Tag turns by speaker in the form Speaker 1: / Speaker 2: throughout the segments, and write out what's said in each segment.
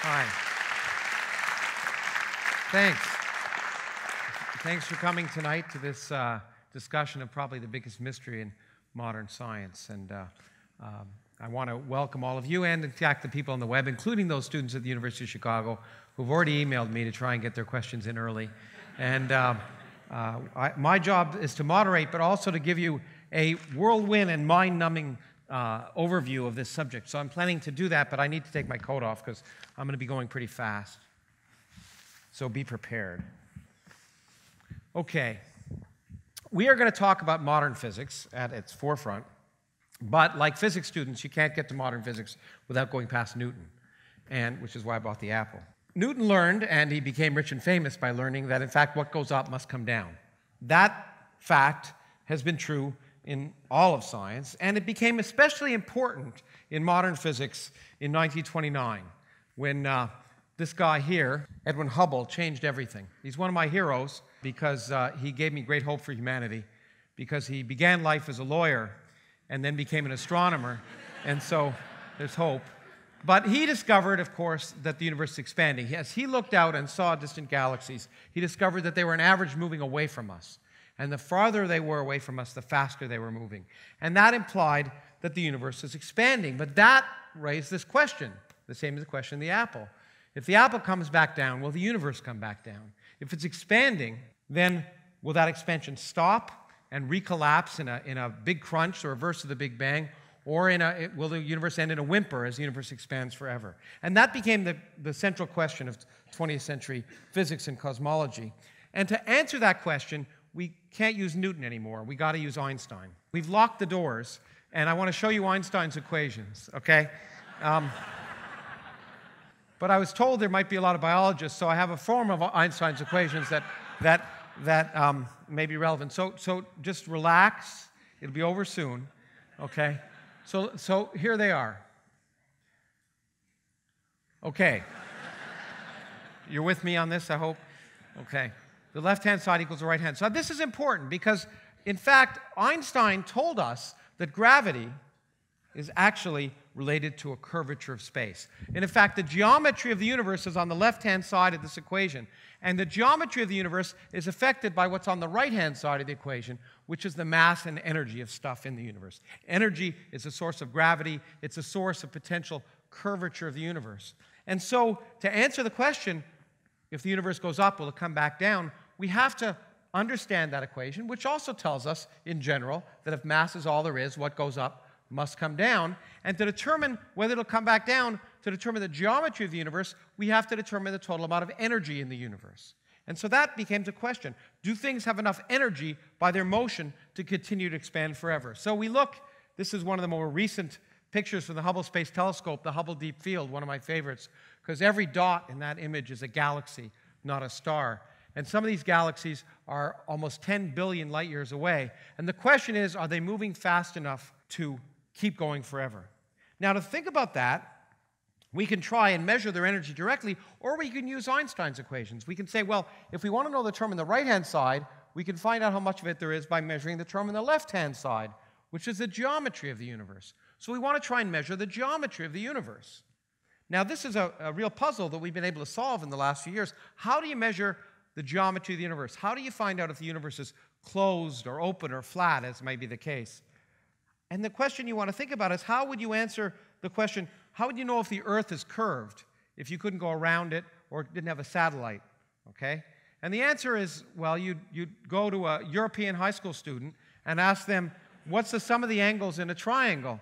Speaker 1: Hi. Thanks. Thanks for coming tonight to this discussion of probably the biggest mystery in modern science. And I want to welcome all of you and, in fact, the people on the web, including those students at the University of Chicago who've already emailed me to try and get their questions in early. And my job is to moderate, but also to give you a whirlwind and mind-numbing overview of this subject. So I'm planning to do that, but I need to take my coat off because I'm going to be going pretty fast. So be prepared. Okay. We are going to talk about modern physics at its forefront, but like physics students, you can't get to modern physics without going past Newton, which is why I bought the apple. Newton learned, and he became rich and famous by learning, that in fact what goes up must come down. That fact has been true in all of science, and it became especially important in modern physics in 1929, when this guy here, Edwin Hubble, changed everything. He's one of my heroes because he gave me great hope for humanity, because he began life as a lawyer and then became an astronomer, and so there's hope. But he discovered, of course, that the universe is expanding. As he looked out and saw distant galaxies, he discovered that they were on average moving away from us. And the farther they were away from us, the faster they were moving. And that implied that the universe is expanding. But that raised this question, the same as the question of the apple. If the apple comes back down, will the universe come back down? If it's expanding, then will that expansion stop and recollapse in a big crunch, the reverse of the Big Bang? Or will the universe end in a whimper as the universe expands forever? And that became the central question of 20th century physics and cosmology. And to answer that question, we can't use Newton anymore. We got to use Einstein. We've locked the doors, and I want to show you Einstein's equations, okay? But I was told there might be a lot of biologists, so I have a form of Einstein's equations that may be relevant. So just relax. It'll be over soon, okay? So here they are. Okay. You're with me on this, I hope? Okay. The left-hand side equals the right-hand side. This is important because, in fact, Einstein told us that gravity is actually related to a curvature of space. And in fact, the geometry of the universe is on the left-hand side of this equation. And the geometry of the universe is affected by what's on the right-hand side of the equation, which is the mass and energy of stuff in the universe. Energy is a source of gravity. It's a source of potential curvature of the universe. And so, to answer the question, if the universe goes up, will it come back down? We have to understand that equation, which also tells us, in general, that if mass is all there is, what goes up must come down. And to determine whether it'll come back down, to determine the geometry of the universe, we have to determine the total amount of energy in the universe. And so that became the question. Do things have enough energy by their motion to continue to expand forever? So we look, this is one of the more recent pictures from the Hubble Space Telescope, the Hubble Deep Field, one of my favorites, because every dot in that image is a galaxy, not a star. And some of these galaxies are almost 10 billion light years away. And the question is, are they moving fast enough to keep going forever? Now, to think about that, we can try and measure their energy directly, or we can use Einstein's equations. We can say, well, if we want to know the term on the right-hand side, we can find out how much of it there is by measuring the term on the left-hand side, which is the geometry of the universe. So we want to try and measure the geometry of the universe. Now, this is a real puzzle that we've been able to solve in the last few years. How do you measure the geometry of the universe? How do you find out if the universe is closed or open or flat, as may be the case? And the question you want to think about is, how would you answer the question, how would you know if the Earth is curved if you couldn't go around it or didn't have a satellite? Okay? And the answer is, well, you'd go to a European high school student and ask them, what's the sum of the angles in a triangle?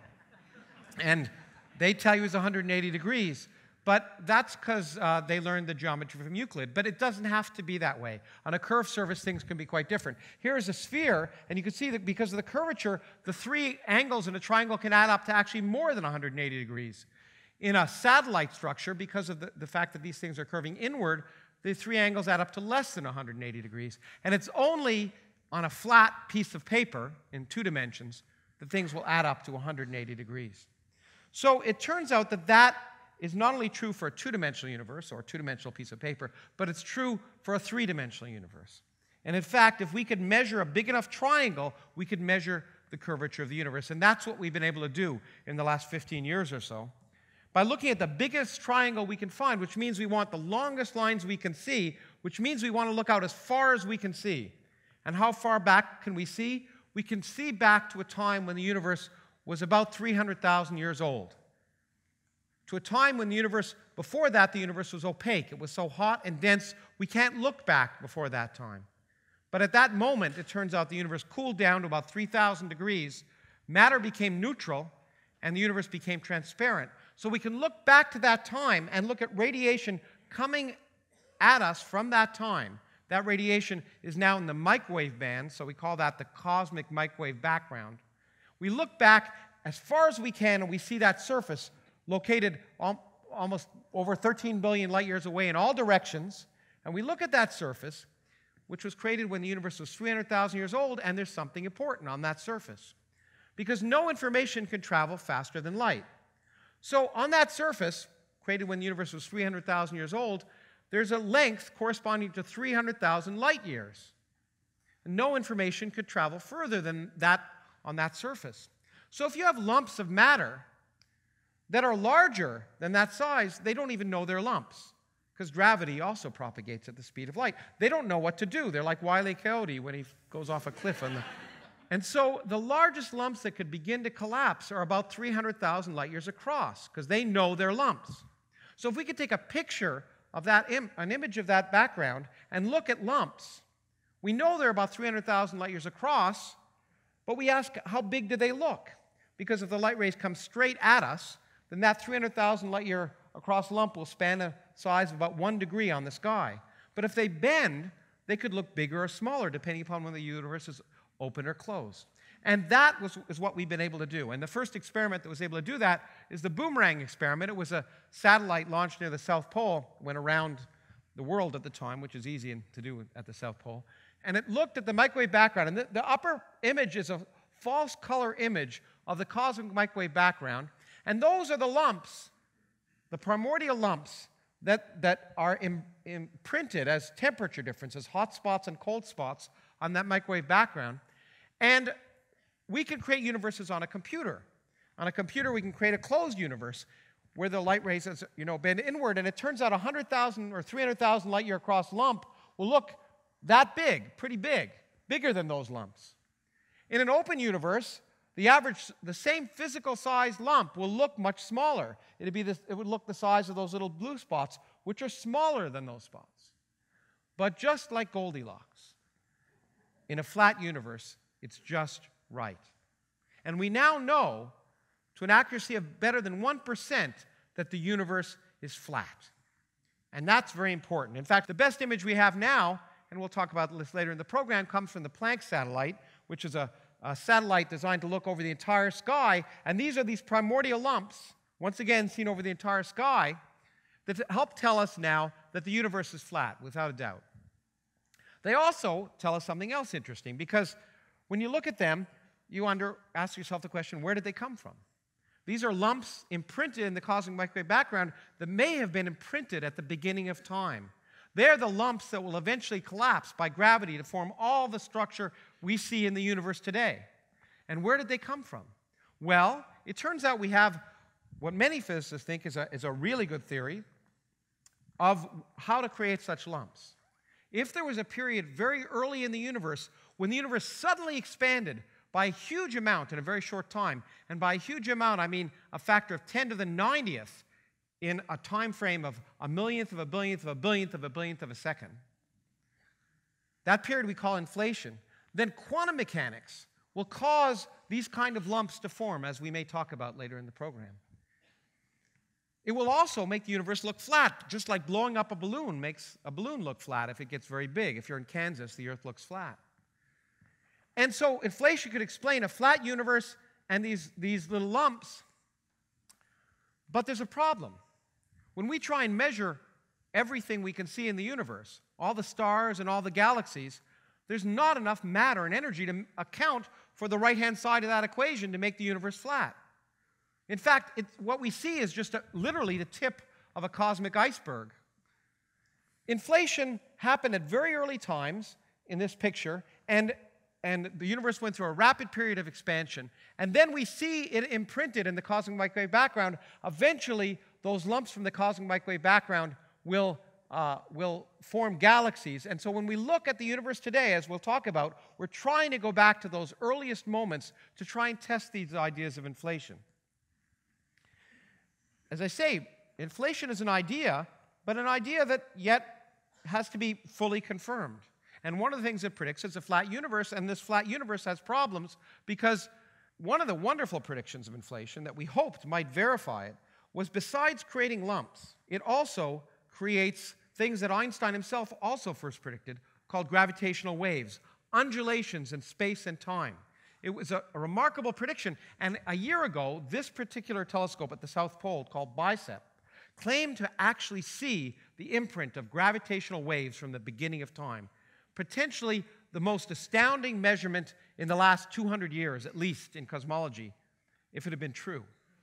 Speaker 1: And they tell you it's 180 degrees. But that's because they learned the geometry from Euclid. But it doesn't have to be that way. On a curved surface, things can be quite different. Here is a sphere, and you can see that because of the curvature, the three angles in a triangle can add up to actually more than 180 degrees. In a satellite structure, because of the fact that these things are curving inward, the three angles add up to less than 180 degrees. And it's only on a flat piece of paper in 2 dimensions that things will add up to 180 degrees. So it turns out that that is not only true for a 2-dimensional universe or a 2-dimensional piece of paper, but it's true for a 3-dimensional universe. And in fact, if we could measure a big enough triangle, we could measure the curvature of the universe. And that's what we've been able to do in the last 15 years or so. by looking at the biggest triangle we can find, which means we want the longest lines we can see, which means we want to look out as far as we can see. And how far back can we see? We can see back to a time when the universe was about 300,000 years old. To a time when the universe, before that, the universe was opaque. It was so hot and dense, we can't look back before that time. But at that moment, it turns out the universe cooled down to about 3,000 degrees. Matter became neutral, and the universe became transparent. So we can look back to that time and look at radiation coming at us from that time. That radiation is now in the microwave band, so we call that the cosmic microwave background. We look back as far as we can, and we see that surface located almost over 13 billion light years away in all directions. And we look at that surface, which was created when the universe was 300,000 years old, and there's something important on that surface. Because no information can travel faster than light. So on that surface, created when the universe was 300,000 years old, there's a length corresponding to 300,000 light years. And no information could travel further than that on that surface. So if you have lumps of matter that are larger than that size, they don't even know they're lumps, because gravity also propagates at the speed of light. They don't know what to do. They're like Wile E. Coyote when he goes off a cliff. And so the largest lumps that could begin to collapse are about 300,000 light years across, because they know they're lumps. So if we could take a picture of that, an image of that background, and look at lumps, we know they're about 300,000 light years across, but we ask, how big do they look? Because if the light rays come straight at us, then that 300,000 light year across lump will span a size of about 1 degree on the sky. But if they bend, they could look bigger or smaller, depending upon when the universe is open or closed. And that is what we've been able to do. And the first experiment that was able to do that is the boomerang experiment. It was a satellite launched near the South Pole, went around the world at the time, which is easy to do at the South Pole. And it looked at the microwave background. And the upper image is a false color image of the cosmic microwave background. And those are the lumps, the primordial lumps, that are imprinted as temperature differences, hot spots and cold spots on that microwave background. And we can create universes on a computer. On a computer, we can create a closed universe where the light rays, bend inward. And it turns out 100,000 or 300,000 light year across lump will look that big, pretty big, bigger than those lumps. In an open universe, the same physical size lump will look much smaller. It would look the size of those little blue spots, which are smaller than those spots. But just like Goldilocks, in a flat universe, it's just right. And we now know, to an accuracy of better than 1%, that the universe is flat. And that's very important. In fact, the best image we have now, and we'll talk about this later in the program, comes from the Planck satellite, which is a satellite designed to look over the entire sky. And these are these primordial lumps, once again seen over the entire sky, that help tell us now that the universe is flat, without a doubt. They also tell us something else interesting, because when you look at them, you ask yourself the question, where did they come from? These are lumps imprinted in the cosmic microwave background that may have been imprinted at the beginning of time. They're the lumps that will eventually collapse by gravity to form all the structure we see in the universe today. And where did they come from? Well, it turns out we have what many physicists think is a really good theory of how to create such lumps. If there was a period very early in the universe when the universe suddenly expanded by a huge amount in a very short time, and by a huge amount I mean a factor of 10 to the 90th in a time frame of a millionth of a billionth of a billionth of a billionth of a second, that period we call inflation, then quantum mechanics will cause these kind of lumps to form, as we may talk about later in the program. It will also make the universe look flat, just like blowing up a balloon makes a balloon look flat if it gets very big. If you're in Kansas, the Earth looks flat. And so inflation could explain a flat universe and these little lumps. But there's a problem. When we try and measure everything we can see in the universe, all the stars and all the galaxies, there's not enough matter and energy to account for the right-hand side of that equation to make the universe flat. In fact, what we see is just literally the tip of a cosmic iceberg. Inflation happened at very early times in this picture, and the universe went through a rapid period of expansion. And then we see it imprinted in the cosmic microwave background, eventually those lumps from the cosmic microwave background will form galaxies. And so when we look at the universe today, as we'll talk about, we're trying to go back to those earliest moments to try and test these ideas of inflation. As I say, inflation is an idea, but an idea that yet has to be fully confirmed. And one of the things it predicts is a flat universe, and this flat universe has problems because one of the wonderful predictions of inflation that we hoped might verify it was, besides creating lumps, it also creates things that Einstein himself also first predicted, called gravitational waves, undulations in space and time. It was a remarkable prediction, and a year ago, this particular telescope at the South Pole, called BICEP, claimed to actually see the imprint of gravitational waves from the beginning of time, potentially the most astounding measurement in the last 200 years, at least in cosmology, if it had been true.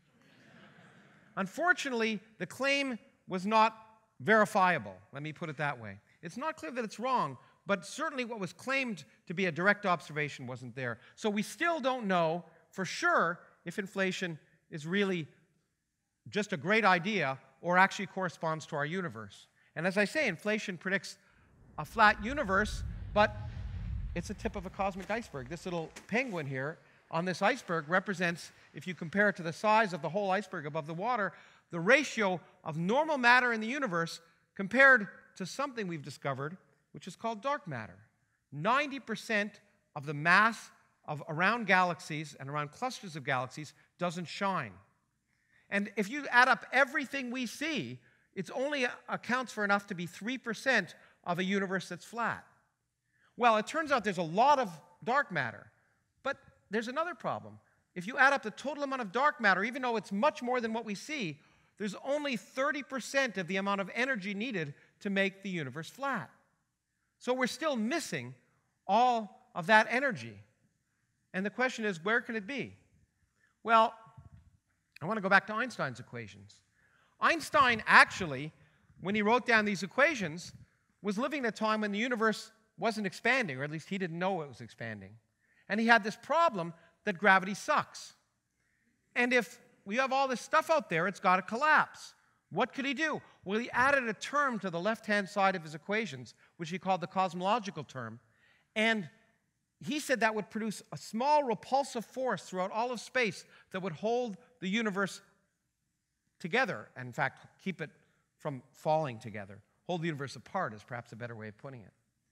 Speaker 1: Unfortunately, the claim was not verifiable. Let me put it that way. It's not clear that it's wrong, but certainly what was claimed to be a direct observation wasn't there. So we still don't know for sure if inflation is really just a great idea or actually corresponds to our universe. And as I say, inflation predicts a flat universe, but it's a tip of a cosmic iceberg. This little penguin here on this iceberg represents, if you compare it to the size of the whole iceberg above the water, the ratio of normal matter in the universe compared to something we've discovered, which is called dark matter. 90% of the mass of around galaxies and around clusters of galaxies doesn't shine. And if you add up everything we see, it only accounts for enough to be 3% of a universe that's flat. Well, it turns out there's a lot of dark matter, but there's another problem. If you add up the total amount of dark matter, even though it's much more than what we see, there's only 30% of the amount of energy needed to make the universe flat. So we're still missing all of that energy. And the question is, where can it be? Well, I want to go back to Einstein's equations. Einstein actually, when he wrote down these equations, was living at a time when the universe wasn't expanding, or at least he didn't know it was expanding. And he had this problem that gravity sucks. And if we have all this stuff out there, it's got to collapse. What could he do? Well, he added a term to the left-hand side of his equations, which he called the cosmological term. And he said that would produce a small repulsive force throughout all of space that would hold the universe together, and in fact, keep it from falling together. Hold the universe apart is perhaps a better way of putting it.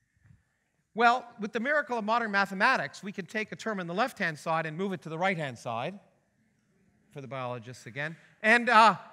Speaker 1: Well, with the miracle of modern mathematics, we can take a term on the left-hand side and move it to the right-hand side, for the biologists again. And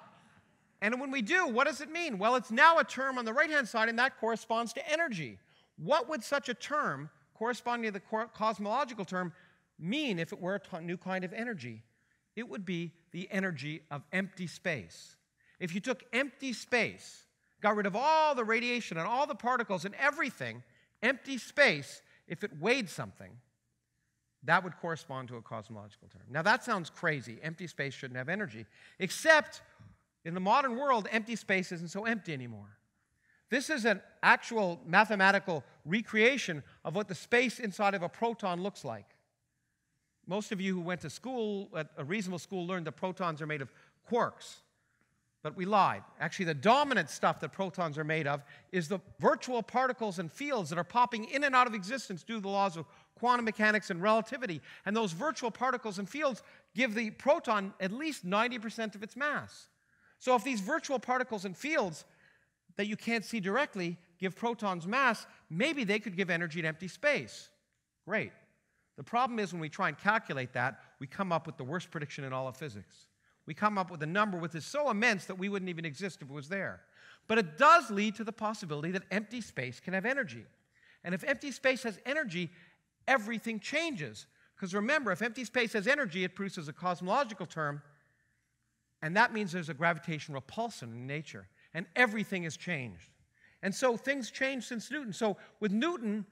Speaker 1: when we do, what does it mean? Well, it's now a term on the right-hand side, and that corresponds to energy. What would such a term, corresponding to the cosmological term, mean if it were a new kind of energy? It would be the energy of empty space. If you took empty space, got rid of all the radiation and all the particles and everything, empty space, if it weighed something, that would correspond to a cosmological term. Now that sounds crazy. Empty space shouldn't have energy. Except in the modern world, empty space isn't so empty anymore. This is an actual mathematical recreation of what the space inside of a proton looks like. Most of you who went to school, at a reasonable school, learned that protons are made of quarks. But we lied. Actually, the dominant stuff that protons are made of is the virtual particles and fields that are popping in and out of existence due to the laws of quantum mechanics and relativity. And those virtual particles and fields give the proton at least 90% of its mass. So if these virtual particles and fields that you can't see directly give protons mass, maybe they could give energy in empty space. Great. The problem is when we try and calculate that, we come up with the worst prediction in all of physics. We come up with a number which is so immense that we wouldn't even exist if it was there. But it does lead to the possibility that empty space can have energy. And if empty space has energy, everything changes. Because remember, if empty space has energy, it produces a cosmological term, and that means there's a gravitational repulsion in nature. And everything has changed. And so things change since Newton. So with Newton,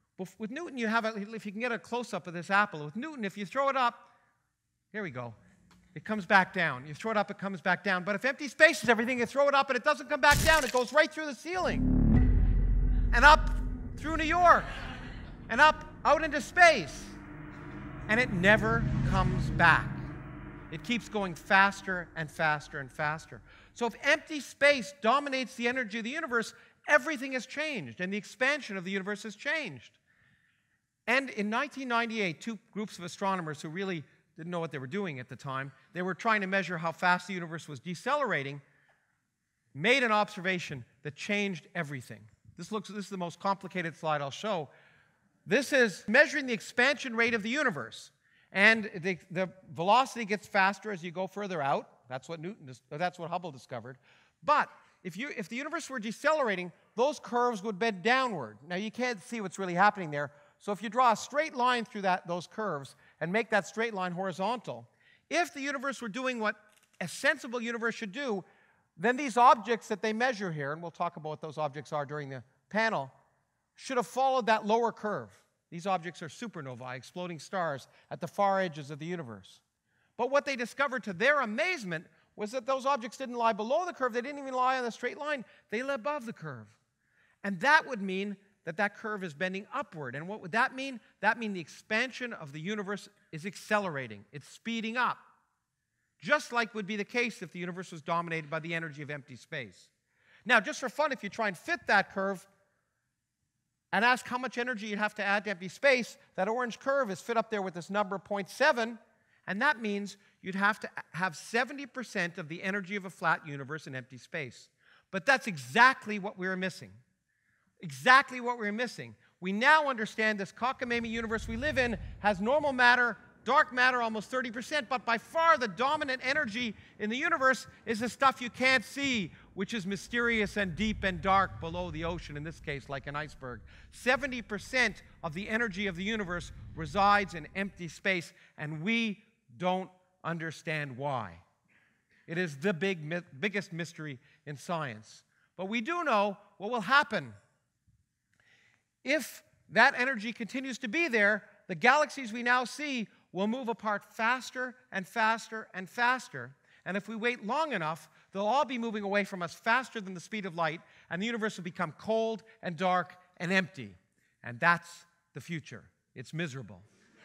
Speaker 1: you have, if you can get a close-up of this apple, with Newton, if you throw it up, here we go. It comes back down. You throw it up, it comes back down. But if empty space is everything, you throw it up and it doesn't come back down. It goes right through the ceiling and up through New York and up out into space. And it never comes back. It keeps going faster and faster and faster. So if empty space dominates the energy of the universe, everything has changed, and the expansion of the universe has changed. And in 1998, two groups of astronomers who really didn't know what they were doing at the time, they were trying to measure how fast the universe was decelerating, made an observation that changed everything. This is the most complicated slide I'll show. This is measuring the expansion rate of the universe. And the velocity gets faster as you go further out. That's what Hubble discovered. But if the universe were decelerating, those curves would bend downward. Now, you can't see what's really happening there. So if you draw a straight line through those curves and make that straight line horizontal, if the universe were doing what a sensible universe should do, then these objects that they measure here, and we'll talk about what those objects are during the panel, should have followed that lower curve. These objects are supernovae, exploding stars at the far edges of the universe. But what they discovered to their amazement was that those objects didn't lie below the curve. They didn't even lie on the straight line. They lay above the curve. And that would mean that curve is bending upward. And what would that mean? That means the expansion of the universe is accelerating. It's speeding up. Just like would be the case if the universe was dominated by the energy of empty space. Now, just for fun, if you try and fit that curve and ask how much energy you'd have to add to empty space, that orange curve is fit up there with this number 0.7, and that means you'd have to have 70% of the energy of a flat universe in empty space. But that's exactly what we were missing. Exactly what we were missing. We now understand this cockamamie universe we live in has normal matter, dark matter almost 30%, but by far the dominant energy in the universe is the stuff you can't see, which is mysterious and deep and dark below the ocean, in this case like an iceberg. 70% of the energy of the universe resides in empty space, and we don't understand why. It is the biggest mystery in science. But we do know what will happen. If that energy continues to be there, the galaxies we now see will move apart faster and faster and faster. And if we wait long enough, they'll all be moving away from us faster than the speed of light, and the universe will become cold and dark and empty. And that's the future. It's miserable.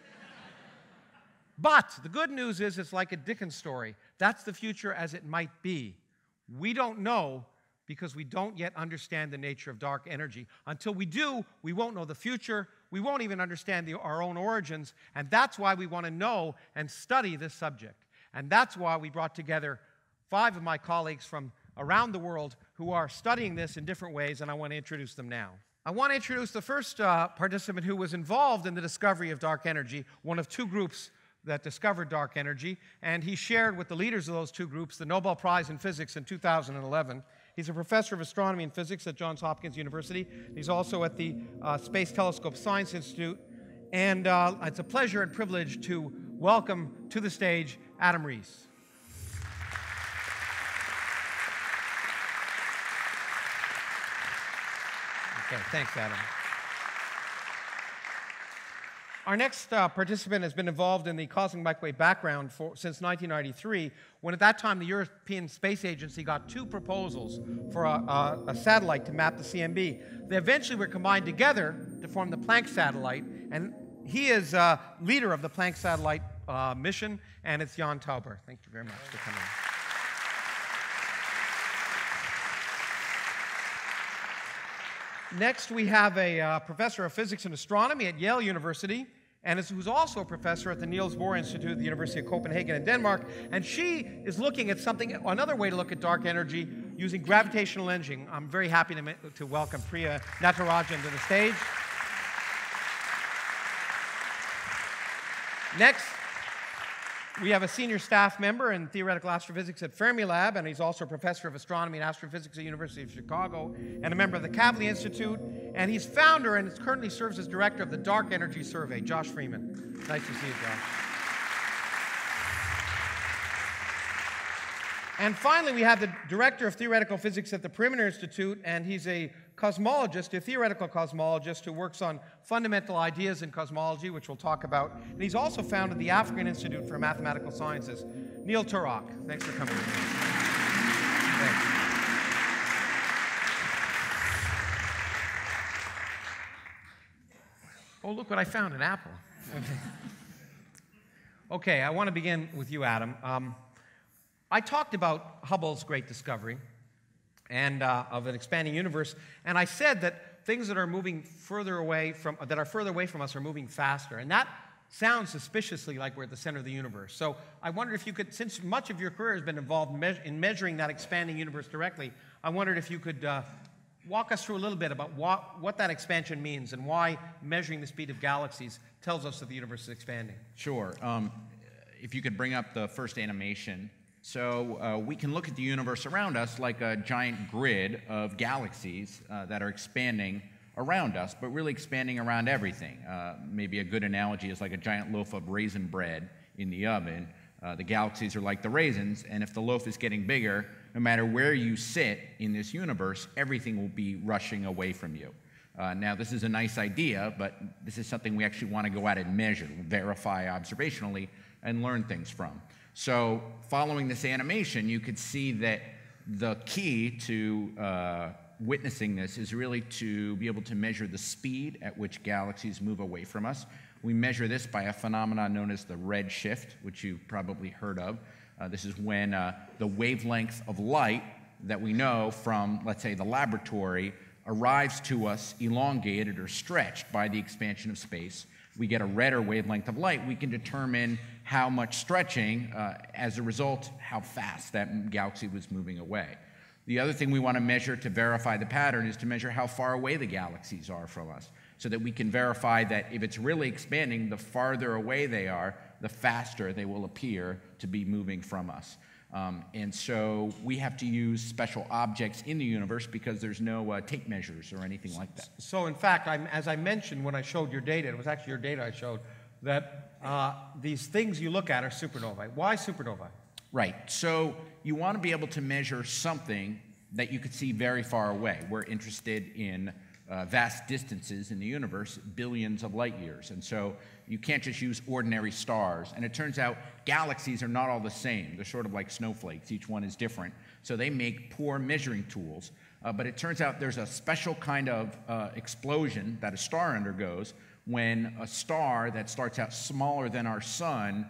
Speaker 1: But the good news is it's like a Dickens story. That's the future as it might be. We don't know because we don't yet understand the nature of dark energy. Until we do, we won't know the future. We won't even understand our own origins. And that's why we want to know and study this subject. And that's why we brought together 5 of my colleagues from around the world who are studying this in different ways, and I want to introduce them now. I want to introduce the first participant who was involved in the discovery of dark energy, one of 2 groups that discovered dark energy, and he shared with the leaders of those 2 groups the Nobel Prize in Physics in 2011. He's a professor of astronomy and physics at Johns Hopkins University. He's also at the Space Telescope Science Institute. And it's a pleasure and privilege to welcome to the stage Adam Riess. Okay, thanks, Adam. Our next participant has been involved in the cosmic microwave background since 1993, when at that time the European Space Agency got 2 proposals for a satellite to map the CMB. They eventually were combined together to form the Planck satellite, and he is leader of the Planck satellite mission, and it's John Tauber. Thank you very much for coming. Next, we have a professor of physics and astronomy at Yale University, and who's also a professor at the Niels Bohr Institute at the University of Copenhagen in Denmark. And she is looking at another way to look at dark energy using gravitational lensing. I'm very happy to welcome Natarajan to the stage. Next, we have a senior staff member in theoretical astrophysics at Fermilab, and he's also a professor of astronomy and astrophysics at the University of Chicago, and a member of the Kavli Institute, and he's founder and currently serves as director of the Dark Energy Survey. Josh Frieman. Nice to see you, Josh. And finally, we have the director of theoretical physics at the Frieman Institute, and he's a cosmologist, a theoretical cosmologist who works on fundamental ideas in cosmology, which we'll talk about. And he's also founded the African Institute for Mathematical Sciences. Neil Turok, thanks for coming. Thanks. Oh, look what I found, an apple. Okay, I want to begin with you, Adam. I talked about Hubble's great discovery and of an expanding universe, and I said that things that are moving further away from us are moving faster, and that sounds suspiciously like we're at the center of the universe. So I wondered if you could, since much of your career has been involved in measuring that expanding universe directly, I wondered if you could walk us through a little bit about what that expansion means and why measuring the speed of galaxies tells us that the universe is expanding.
Speaker 2: Sure. If you could bring up the first animation. So we can look at the universe around us like a giant grid of galaxies that are expanding around us, but really expanding around everything. Maybe a good analogy is like a giant loaf of raisin bread in the oven. The galaxies are like the raisins, and if the loaf is getting bigger, no matter where you sit in this universe, everything will be rushing away from you. Now, this is a nice idea, but this is something we actually want to go out and measure, verify observationally, and learn things from. So following this animation, you could see that the key to witnessing this is really to be able to measure the speed at which galaxies move away from us. We measure this by a phenomenon known as the red shift, which you've probably heard of. This is when the wavelength of light that we know from, let's say, the laboratory arrives to us elongated or stretched by the expansion of space. We get a redder wavelength of light. We can determine how much stretching, as a result, how fast that galaxy was moving away. The other thing we want to measure to verify the pattern is to measure how far away the galaxies are from us, so that we can verify that if it's really expanding, the farther away they are, the faster they will appear to be moving from us. And so we have to use special objects in the universe because there's no tape measures or anything like that.
Speaker 1: So in fact, as I mentioned when I showed your data, it was actually your data I showed, that these things you look at are supernovae. Why supernovae?
Speaker 2: Right. So you want to be able to measure something that you could see very far away. We're interested in vast distances in the universe, billions of light years. And so you can't just use ordinary stars. And it turns out galaxies are not all the same. They're sort of like snowflakes. Each one is different. So they make poor measuring tools. But it turns out there's a special kind of explosion that a star undergoes when a star that starts out smaller than our sun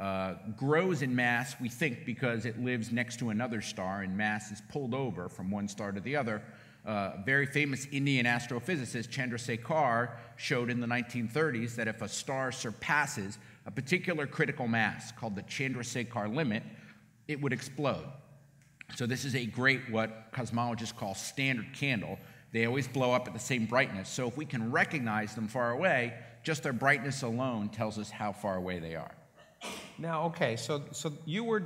Speaker 2: grows in mass, we think, because it lives next to another star, and mass is pulled over from one star to the other. Very famous Indian astrophysicist Chandrasekhar showed in the 1930s that if a star surpasses a particular critical mass called the Chandrasekhar limit, it would explode. So this is a great, what cosmologists call standard candle. They always blow up at the same brightness. So if we can recognize them far away, just their brightness alone tells us how far away they are.
Speaker 1: Now, okay, so you were,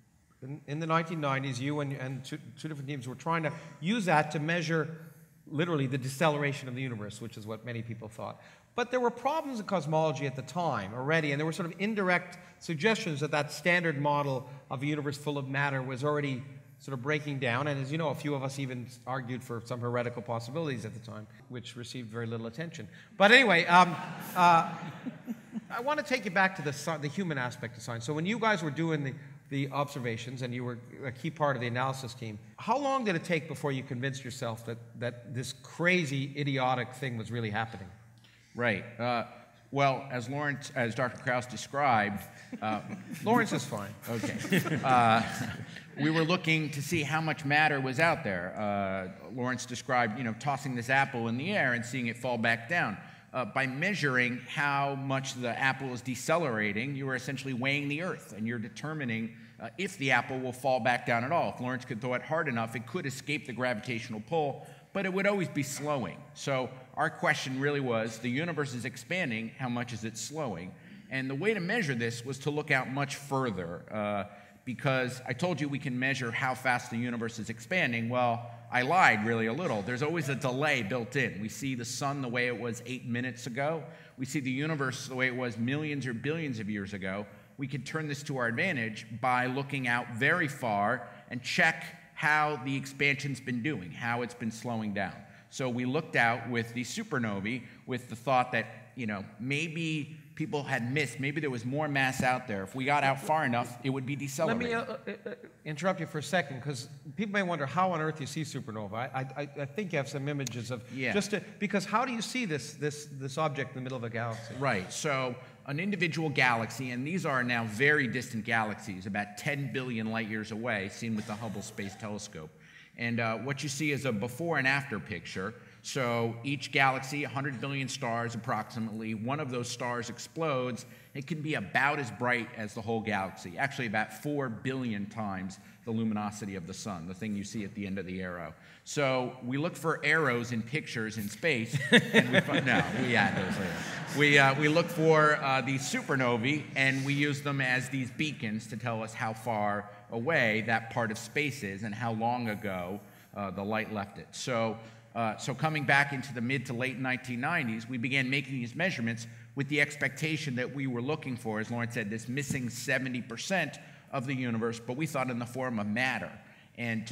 Speaker 1: in the 1990s, you and two different teams were trying to use that to measure literally the deceleration of the universe, which is what many people thought. But there were problems in cosmology at the time already, and there were sort of indirect suggestions that that standard model of a universe full of matter was already sort of breaking down. And as you know, a few of us even argued for some heretical possibilities at the time, which received very little attention. But anyway, I want to take you back to the human aspect of science. So when you guys were doing the observations, and you were a key part of the analysis team, how long did it take before you convinced yourself that this crazy, idiotic thing was really happening?
Speaker 2: Right. Well, as Dr. Krauss described...
Speaker 1: Lawrence is fine.
Speaker 2: Okay. We were looking to see how much matter was out there. Lawrence described, tossing this apple in the air and seeing it fall back down. By measuring how much the apple is decelerating, you are essentially weighing the Earth, and you're determining if the apple will fall back down at all. If Lawrence could throw it hard enough, it could escape the gravitational pull, but it would always be slowing. So our question really was, the universe is expanding, how much is it slowing? And the way to measure this was to look out much further, because I told you we can measure how fast the universe is expanding. Well, I lied really a little. There's always a delay built in. We see the sun the way it was 8 minutes ago. We see the universe the way it was millions or billions of years ago. We can turn this to our advantage by looking out very far and check how the expansion's been doing, how it's been slowing down. So we looked out with the supernovae with the thought that, maybe people had missed. Maybe there was more mass out there. If we got out far enough, it would be decelerating.
Speaker 1: Let me interrupt you for a second, because people may wonder how on earth you see supernova. I think you have some images of because how do you see this object in the middle of a galaxy?
Speaker 2: Right. So an individual galaxy, and these are now very distant galaxies, about 10 billion light years away, seen with the Hubble Space Telescope. And what you see is a before and after picture. So each galaxy, 100 billion stars approximately, one of those stars explodes. It can be about as bright as the whole galaxy, actually about 4 billion times the luminosity of the sun, the thing you see at the end of the arrow. So we look for arrows in pictures in space, and we find, no, we add those later. We look for these supernovae, and we use them as these beacons to tell us how far away that part of space is and how long ago the light left it. So coming back into the mid to late 1990s, we began making these measurements with the expectation that we were looking for, as Lawrence said, this missing 70% of the universe, but we thought in the form of matter. And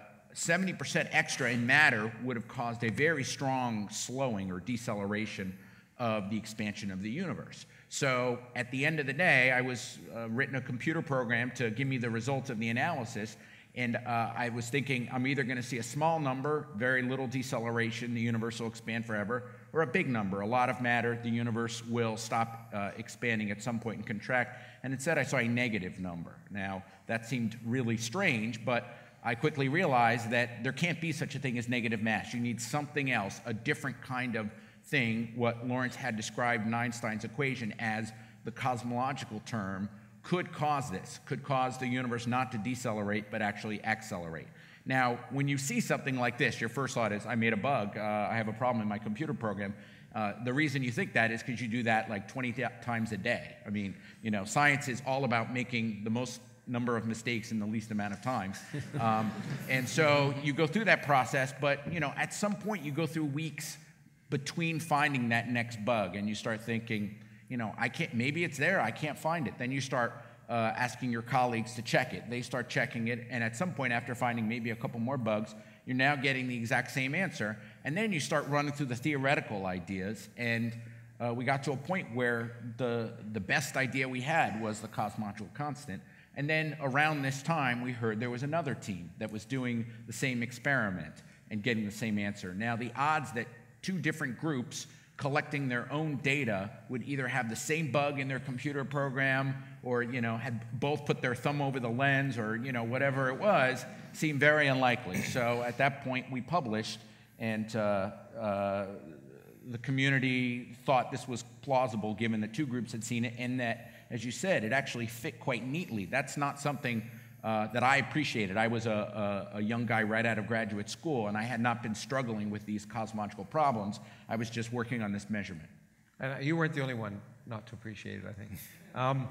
Speaker 2: 70% extra in matter would have caused a very strong slowing or deceleration of the expansion of the universe. So at the end of the day, I was written a computer program to give me the results of the analysis, and I was thinking I'm either going to see a small number, very little deceleration, the universe will expand forever, or a big number, a lot of matter, the universe will stop expanding at some point and contract. And instead I saw a negative number. Now, that seemed really strange, but I quickly realized that there can't be such a thing as negative mass. You need something else, a different kind of thing, what Lawrence had described in Einstein's equation as the cosmological term, could cause this, could cause the universe not to decelerate, but actually accelerate. Now, when you see something like this, your first thought is, I made a bug, I have a problem in my computer program. The reason you think that is because you do that like 20 times a day. I mean, you know, science is all about making the most number of mistakes in the least amount of time. And so you go through that process, but, you know, at some point you go through weeks between finding that next bug, and you start thinking, you know, maybe it's there, I can't find it. Then you start asking your colleagues to check it. They start checking it, and at some point after finding maybe a couple more bugs, you're now getting the exact same answer, and then you start running through the theoretical ideas, and we got to a point where the best idea we had was the cosmological constant, and then around this time we heard there was another team that was doing the same experiment and getting the same answer. Now the odds that two different groups collecting their own data would either have the same bug in their computer program or, you know, had both put their thumb over the lens or, you know, whatever it was, seemed very unlikely. So at that point we published, and the community thought this was plausible given that two groups had seen it, and that, as you said, it actually fit quite neatly. That's not something that I appreciated. I was a young guy right out of graduate school, and I had not been struggling with these cosmological problems. I was just working on this measurement.
Speaker 1: And you weren't the only one not to appreciate it, I think.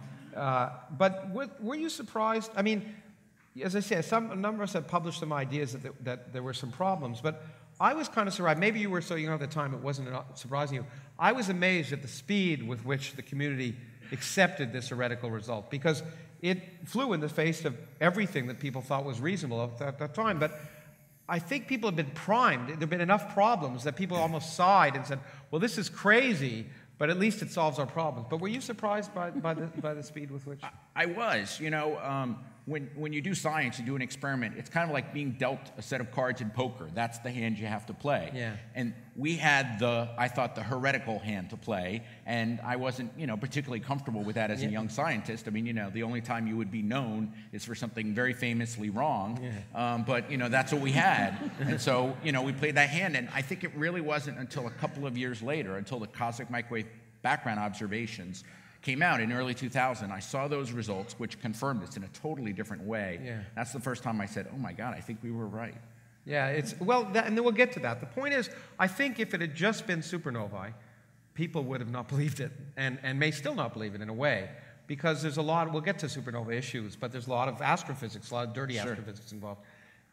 Speaker 1: But were you surprised? I mean, as I said, a number of us had published some ideas that there were some problems, but I was kind of surprised. Maybe you were so young at the time it wasn't surprising you. I was amazed at the speed with which the community accepted this heretical result, because it flew in the face of everything that people thought was reasonable at that time. But I think people have been primed. There have been enough problems that people almost sighed and said, well, this is crazy, but at least it solves our problems. But were you surprised by the speed with which?
Speaker 2: I was. You know, when you do science, you do an experiment, it's kind of like being dealt a set of cards in poker. That's the hand you have to play.
Speaker 1: Yeah.
Speaker 2: And we had I thought, the heretical hand to play, and I wasn't, you know, particularly comfortable with that as a young scientist. I mean, you know, the only time you would be known is for something very famously wrong. Yeah. But, you know, that's what we had. And so, you know, we played that hand, and I think it really wasn't until a couple of years later, until the cosmic microwave background observations came out in early 2000. I saw those results, which confirmed this in a totally different way.
Speaker 1: Yeah.
Speaker 2: That's the first time I said, oh my God, I think we were right.
Speaker 1: Yeah, and then we'll get to that. The point is, I think if it had just been supernovae, people would have not believed it, and may still not believe it in a way, because there's a lot, we'll get to supernova issues, but there's a lot of astrophysics, a lot of dirty astrophysics involved.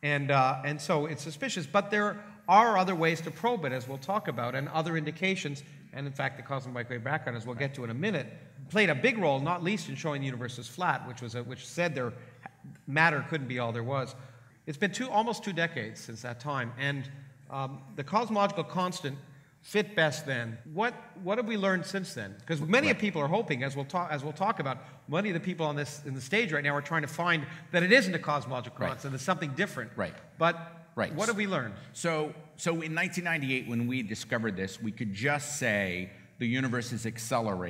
Speaker 1: And so it's suspicious, but there are other ways to probe it, as we'll talk about, and other indications, and in fact the cosmic microwave background, as we'll get to in a minute, played a big role, not least in showing the universe is flat, which said matter couldn't be all there was. It's been almost 2 decades since that time, and the cosmological constant fit best then. What have we learned since then? Because many of people are hoping, as we'll talk about, many of the people in the stage right now are trying to find that it isn't a cosmological constant, it's something different.
Speaker 2: Right.
Speaker 1: But what have we learned?
Speaker 2: So in 1998, when we discovered this, we could just say the universe is accelerating,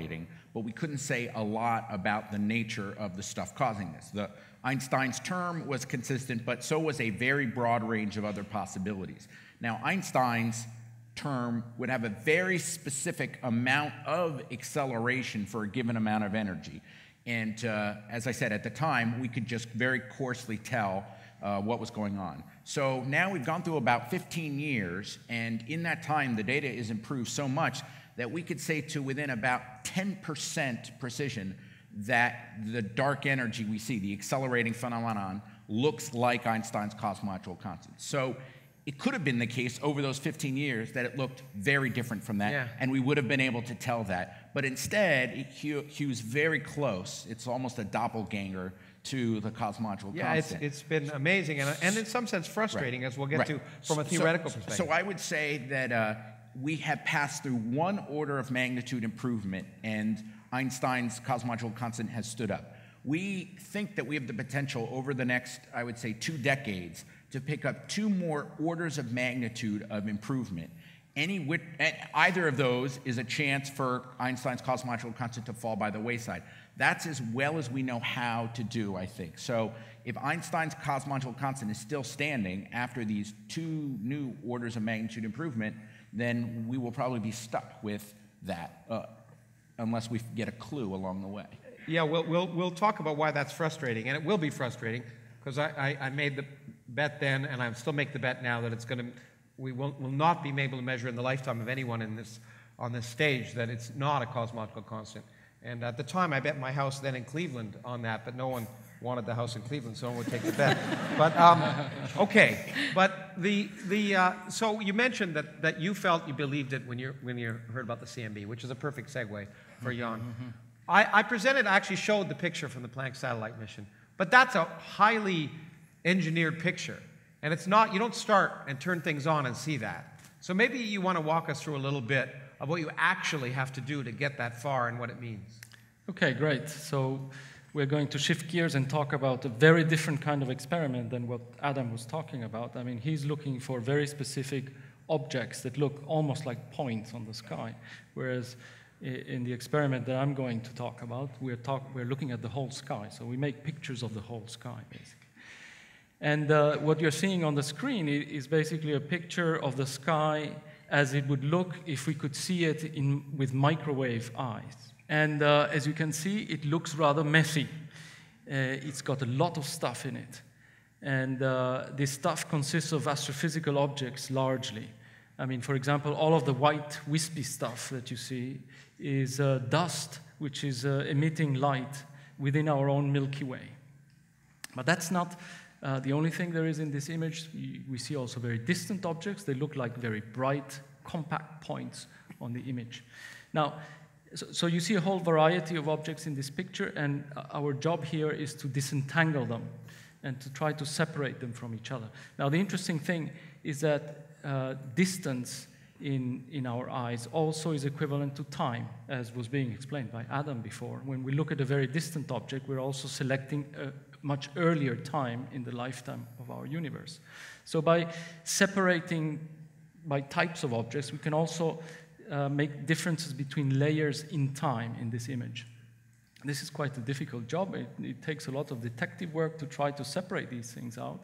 Speaker 2: but we couldn't say a lot about the nature of the stuff causing this. Einstein's term was consistent, but so was a very broad range of other possibilities. Now, Einstein's term would have a very specific amount of acceleration for a given amount of energy. And as I said, at the time, we could just very coarsely tell what was going on. So now we've gone through about 15 years, and in that time, the data is improved so much that we could say to within about 10% precision that the dark energy we see, the accelerating phenomenon, looks like Einstein's cosmological constant. So it could have been the case over those 15 years that it looked very different from that, and we would have been able to tell that. But instead, it hews very close. It's almost a doppelganger to the cosmological constant.
Speaker 1: Yeah, it's been amazing, and in some sense frustrating, as we'll get to from a theoretical perspective.
Speaker 2: So I would say that we have passed through one order of magnitude improvement, and Einstein's cosmological constant has stood up. We think that we have the potential over the next, I would say, 2 decades to pick up 2 more orders of magnitude of improvement. Either of those is a chance for Einstein's cosmological constant to fall by the wayside. That's as well as we know how to do, I think. So if Einstein's cosmological constant is still standing after these 2 new orders of magnitude improvement, then we will probably be stuck with that unless we get a clue along the way.
Speaker 1: Yeah, we'll talk about why that's frustrating, and it will be frustrating because I made the bet then, and I still make the bet now that we will not be able to measure in the lifetime of anyone on this stage that it's not a cosmological constant. And at the time, I bet my house then in Cleveland on that, but no one wanted the house in Cleveland, so no one would take the bet. But okay, but so you mentioned that you felt you believed it when you heard about the CMB, which is a perfect segue for Jan. Mm-hmm. I actually showed the picture from the Planck satellite mission, but that's a highly engineered picture, and it's not. You don't start and turn things on and see that. So maybe you want to walk us through a little bit of what you actually have to do to get that far and what it means.
Speaker 3: Okay, great. So we're going to shift gears and talk about a very different kind of experiment than what Adam was talking about. I mean, he's looking for very specific objects that look almost like points on the sky, whereas in the experiment that I'm going to talk about, we're looking at the whole sky. So we make pictures of the whole sky, basically. And what you're seeing on the screen is basically a picture of the sky as it would look if we could see it with microwave eyes. And as you can see, it looks rather messy. It's got a lot of stuff in it. And this stuff consists of astrophysical objects largely. I mean, for example, all of the white wispy stuff that you see is dust, which is emitting light within our own Milky Way. But that's not the only thing there is in this image. We see also very distant objects. They look like very bright, compact points on the image. Now, so you see a whole variety of objects in this picture, and our job here is to disentangle them and to try to separate them from each other. Now, the interesting thing is that distance in our eyes also is equivalent to time, as was being explained by Adam before. When we look at a very distant object, we're also selecting a much earlier time in the lifetime of our universe. So by separating by types of objects, we can also make differences between layers in time in this image. This is quite a difficult job. It takes a lot of detective work to try to separate these things out.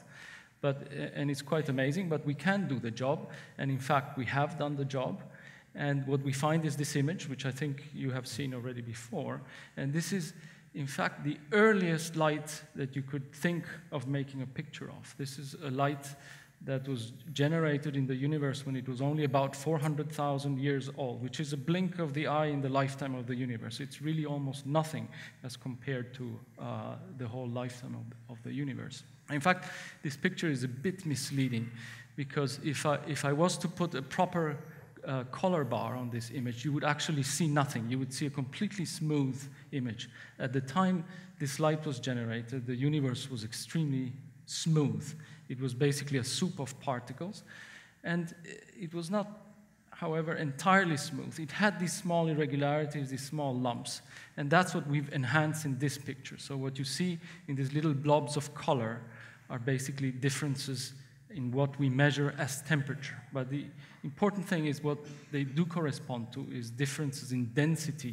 Speaker 3: And it's quite amazing, but we can do the job, and in fact, we have done the job. And what we find is this image, which I think you have seen already before, and this is, in fact, the earliest light that you could think of making a picture of. This is a light that was generated in the universe when it was only about 400,000 years old, which is a blink of the eye in the lifetime of the universe. It's really almost nothing as compared to the whole lifetime of the universe. In fact, this picture is a bit misleading, because if I was to put a proper color bar on this image, you would actually see nothing. You would see a completely smooth image. At the time this light was generated, the universe was extremely smooth. It was basically a soup of particles, and it was not, however, entirely smooth. It had these small irregularities, these small lumps, and that's what we've enhanced in this picture. So what you see in these little blobs of color are basically differences in what we measure as temperature. But the important thing is what they do correspond to is differences in density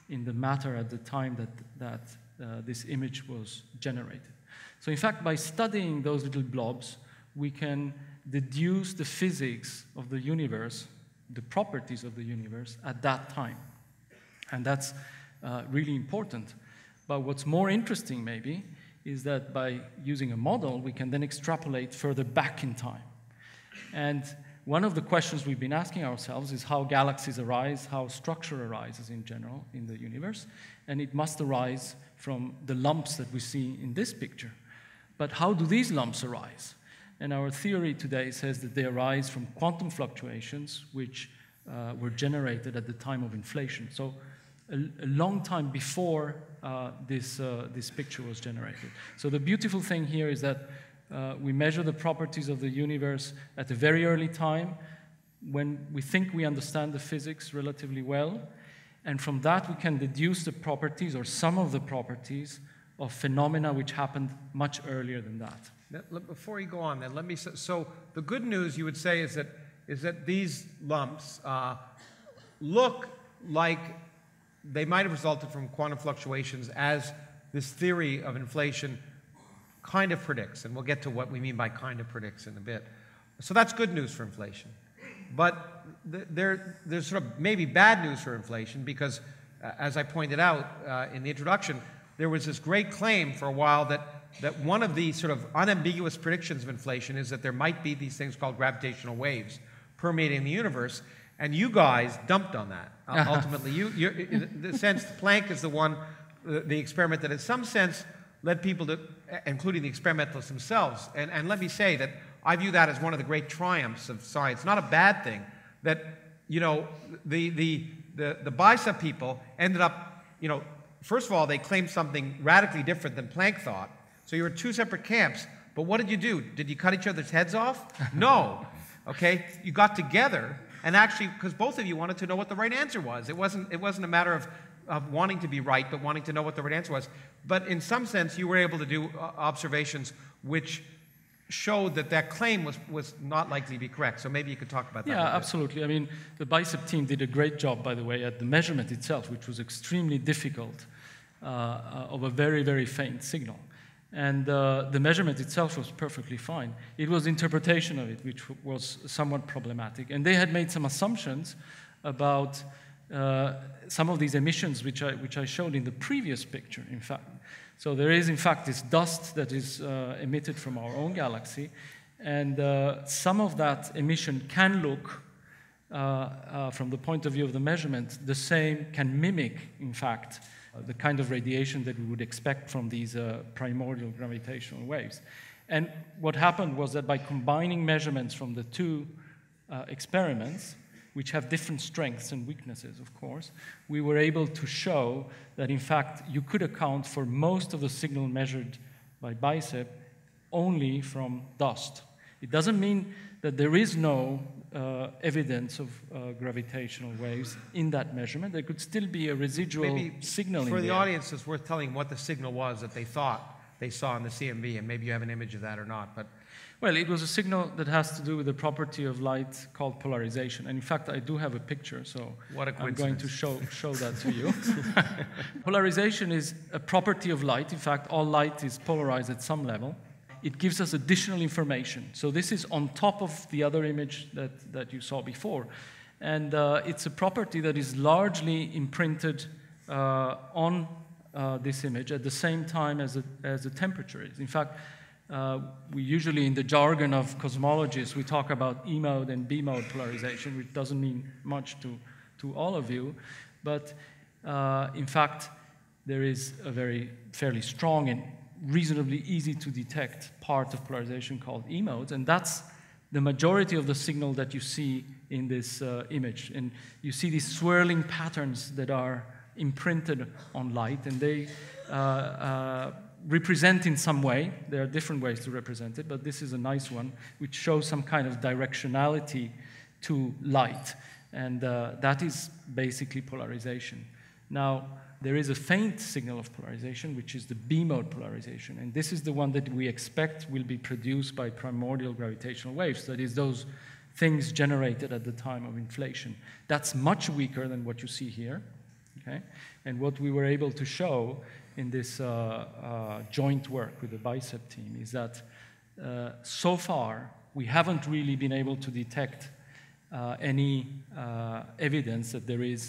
Speaker 3: in the matter at the time that this image was generated. So in fact, by studying those little blobs, we can deduce the physics of the universe, the properties of the universe at that time. And that's really important. But what's more interesting, maybe, is that by using a model, we can then extrapolate further back in time. And one of the questions we've been asking ourselves is how galaxies arise, how structure arises in general in the universe. And it must arise from the lumps that we see in this picture. But how do these lumps arise? And our theory today says that they arise from quantum fluctuations, which were generated at the time of inflation. So a long time before this picture was generated. So the beautiful thing here is that we measure the properties of the universe at a very early time when we think we understand the physics relatively well. And from that, we can deduce the properties or some of the properties of phenomena which happened much earlier than that.
Speaker 1: Before you go on, then, let me say, so the good news you would say is that these lumps look like they might have resulted from quantum fluctuations, as this theory of inflation kind of predicts, and we'll get to what we mean by kind of predicts in a bit. So that's good news for inflation. But there's sort of maybe bad news for inflation because, as I pointed out in the introduction, there was this great claim for a while that one of the sort of unambiguous predictions of inflation is that there might be these things called gravitational waves permeating the universe, and you guys dumped on that. Ultimately, you're, in the sense, Planck is the one, the experiment that in some sense led people to, including the experimentalists themselves, and let me say that I view that as one of the great triumphs of science. Not a bad thing that, you know, the BISA people ended up, you know, first of all, they claimed something radically different than Planck thought. So you were two separate camps. But what did you do? Did you cut each other's heads off? No. Okay? You got together, and actually, because both of you wanted to know what the right answer was. It wasn't a matter of wanting to be right, but wanting to know what the right answer was. But in some sense, you were able to do observations which showed that claim was not likely to be correct. So maybe you could talk about that.
Speaker 3: Yeah, absolutely. I mean, the BICEP team did a great job, by the way, at the measurement itself, which was extremely difficult, of a very, very faint signal. And the measurement itself was perfectly fine. It was interpretation of it which was somewhat problematic. And they had made some assumptions about some of these emissions which I showed in the previous picture, in fact. So there is, in fact, this dust that is emitted from our own galaxy, and some of that emission can look, from the point of view of the measurement, the same, can mimic, in fact, the kind of radiation that we would expect from these primordial gravitational waves. And what happened was that by combining measurements from the two experiments, which have different strengths and weaknesses, of course, we were able to show that, in fact, you could account for most of the signal measured by BICEP only from dust. It doesn't mean that there is no evidence of gravitational waves in that measurement. There could still be a residual signal in there.
Speaker 1: For the audience, it's worth telling what the signal was that they thought they saw in the CMB, and maybe you have an image of that or not. But
Speaker 3: well, it was a signal that has to do with the property of light called polarization. And in fact, I do have a picture, so I'm going to show that to you. Polarization is a property of light. In fact, all light is polarized at some level. It gives us additional information. So this is on top of the other image that you saw before. And it's a property that is largely imprinted on this image at the same time as the temperature is. In fact, we usually, in the jargon of cosmologists, we talk about E mode and B mode polarization, which doesn't mean much to all of you. But in fact, there is a fairly strong and reasonably easy to detect part of polarization called E modes, and that's the majority of the signal that you see in this image. And you see these swirling patterns that are imprinted on light, and they represent in some way. There are different ways to represent it, but this is a nice one, which shows some kind of directionality to light, and that is basically polarization. Now, there is a faint signal of polarization, which is the B-mode polarization, and this is the one that we expect will be produced by primordial gravitational waves, that is, those things generated at the time of inflation. That's much weaker than what you see here. Okay? And what we were able to show in this joint work with the BICEP team is that so far we haven't really been able to detect any evidence that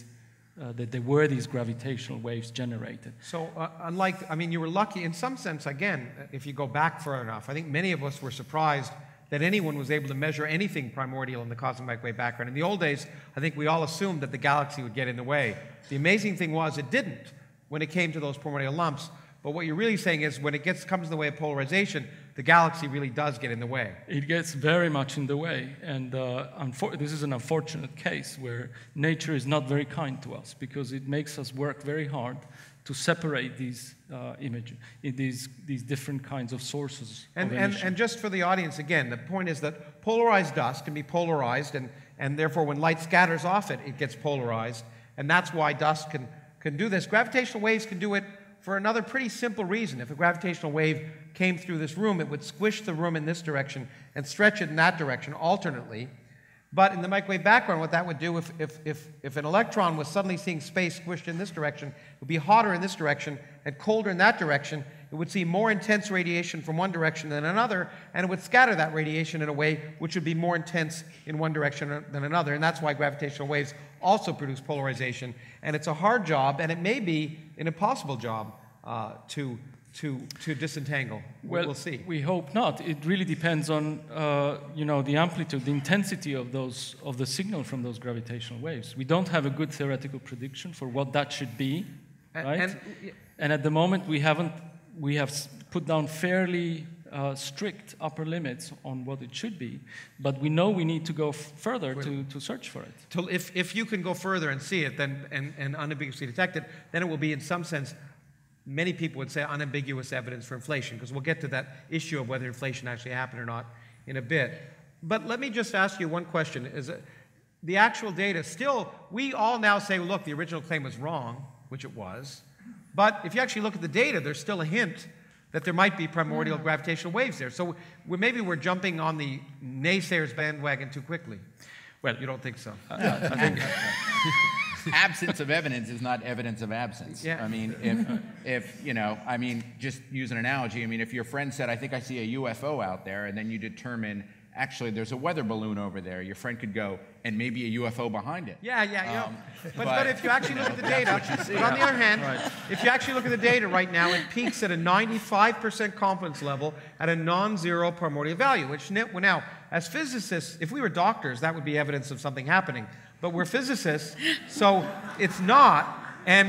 Speaker 3: there were these gravitational waves generated.
Speaker 1: So unlike, I mean, you were lucky in some sense, again, if you go back far enough. I think many of us were surprised that anyone was able to measure anything primordial in the cosmic microwave background. In the old days, I think we all assumed that the galaxy would get in the way. The amazing thing was it didn't when it came to those primordial lumps. But what you're really saying is when it comes in the way of polarization, the galaxy really does get in the way.
Speaker 3: It gets very much in the way, and this is an unfortunate case where nature is not very kind to us because it makes us work very hard to separate these images, these different kinds of sources of emission.
Speaker 1: And just for the audience, again, the point is that polarized dust can be polarized, and therefore when light scatters off it, it gets polarized, and that's why dust can do this. Gravitational waves can do it for another pretty simple reason. If a gravitational wave came through this room, it would squish the room in this direction and stretch it in that direction alternately. But in the microwave background, what that would do, if an electron was suddenly seeing space squished in this direction, it would be hotter in this direction and colder in that direction. It would see more intense radiation from one direction than another, and it would scatter that radiation in a way which would be more intense in one direction than another. And that's why gravitational waves also produce polarization. And it's a hard job, and it may be an impossible job to disentangle.
Speaker 3: Well,
Speaker 1: we'll see.
Speaker 3: We hope not. It really depends on the amplitude, the intensity of the signal from those gravitational waves. We don't have a good theoretical prediction for what that should be, right? And at the moment we have put down fairly strict upper limits on what it should be, but we know we need to go further to search for it.
Speaker 1: If you can go further and see it, then and unambiguously detect it, then it will be in some sense. Many people would say unambiguous evidence for inflation, because we'll get to that issue of whether inflation actually happened or not in a bit. But let me just ask you one question. Is the actual data still, we all now say, look, the original claim was wrong, which it was. But if you actually look at the data, there's still a hint that there might be primordial gravitational waves there. So maybe we're jumping on the naysayers bandwagon too quickly. Well, you don't think so?
Speaker 3: I think
Speaker 2: absence of evidence is not evidence of absence.
Speaker 1: Yeah.
Speaker 2: I mean, just use an analogy. I mean, if your friend said, I think I see a UFO out there, and then you determine, actually, there's a weather balloon over there, your friend could go, and maybe a UFO behind it.
Speaker 1: Yeah. But if you actually look at the data, but on the other hand, if you actually look at the data right now, it peaks at a 95% confidence level at a non-zero primordial value, which now, as physicists, if we were doctors, that would be evidence of something happening. But we're physicists, so it's not, and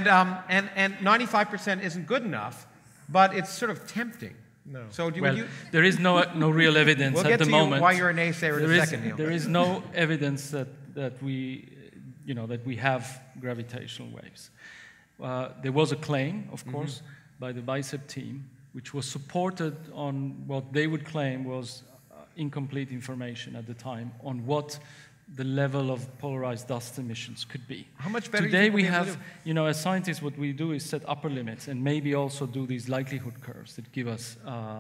Speaker 1: 95% isn't good enough, but it's sort of tempting.
Speaker 4: No.
Speaker 1: So
Speaker 3: there is no real evidence
Speaker 1: we'll
Speaker 3: at the moment.
Speaker 1: We'll get to why you're a naysayer in a second, Neil.
Speaker 3: There is no evidence that we have gravitational waves. There was a claim, of course, by the BICEP team, which was supported on what they would claim was incomplete information at the time on what the level of polarized dust emissions could be.
Speaker 1: How much better?
Speaker 3: Today we have, as scientists, what we do is set upper limits and maybe also do these likelihood curves that give us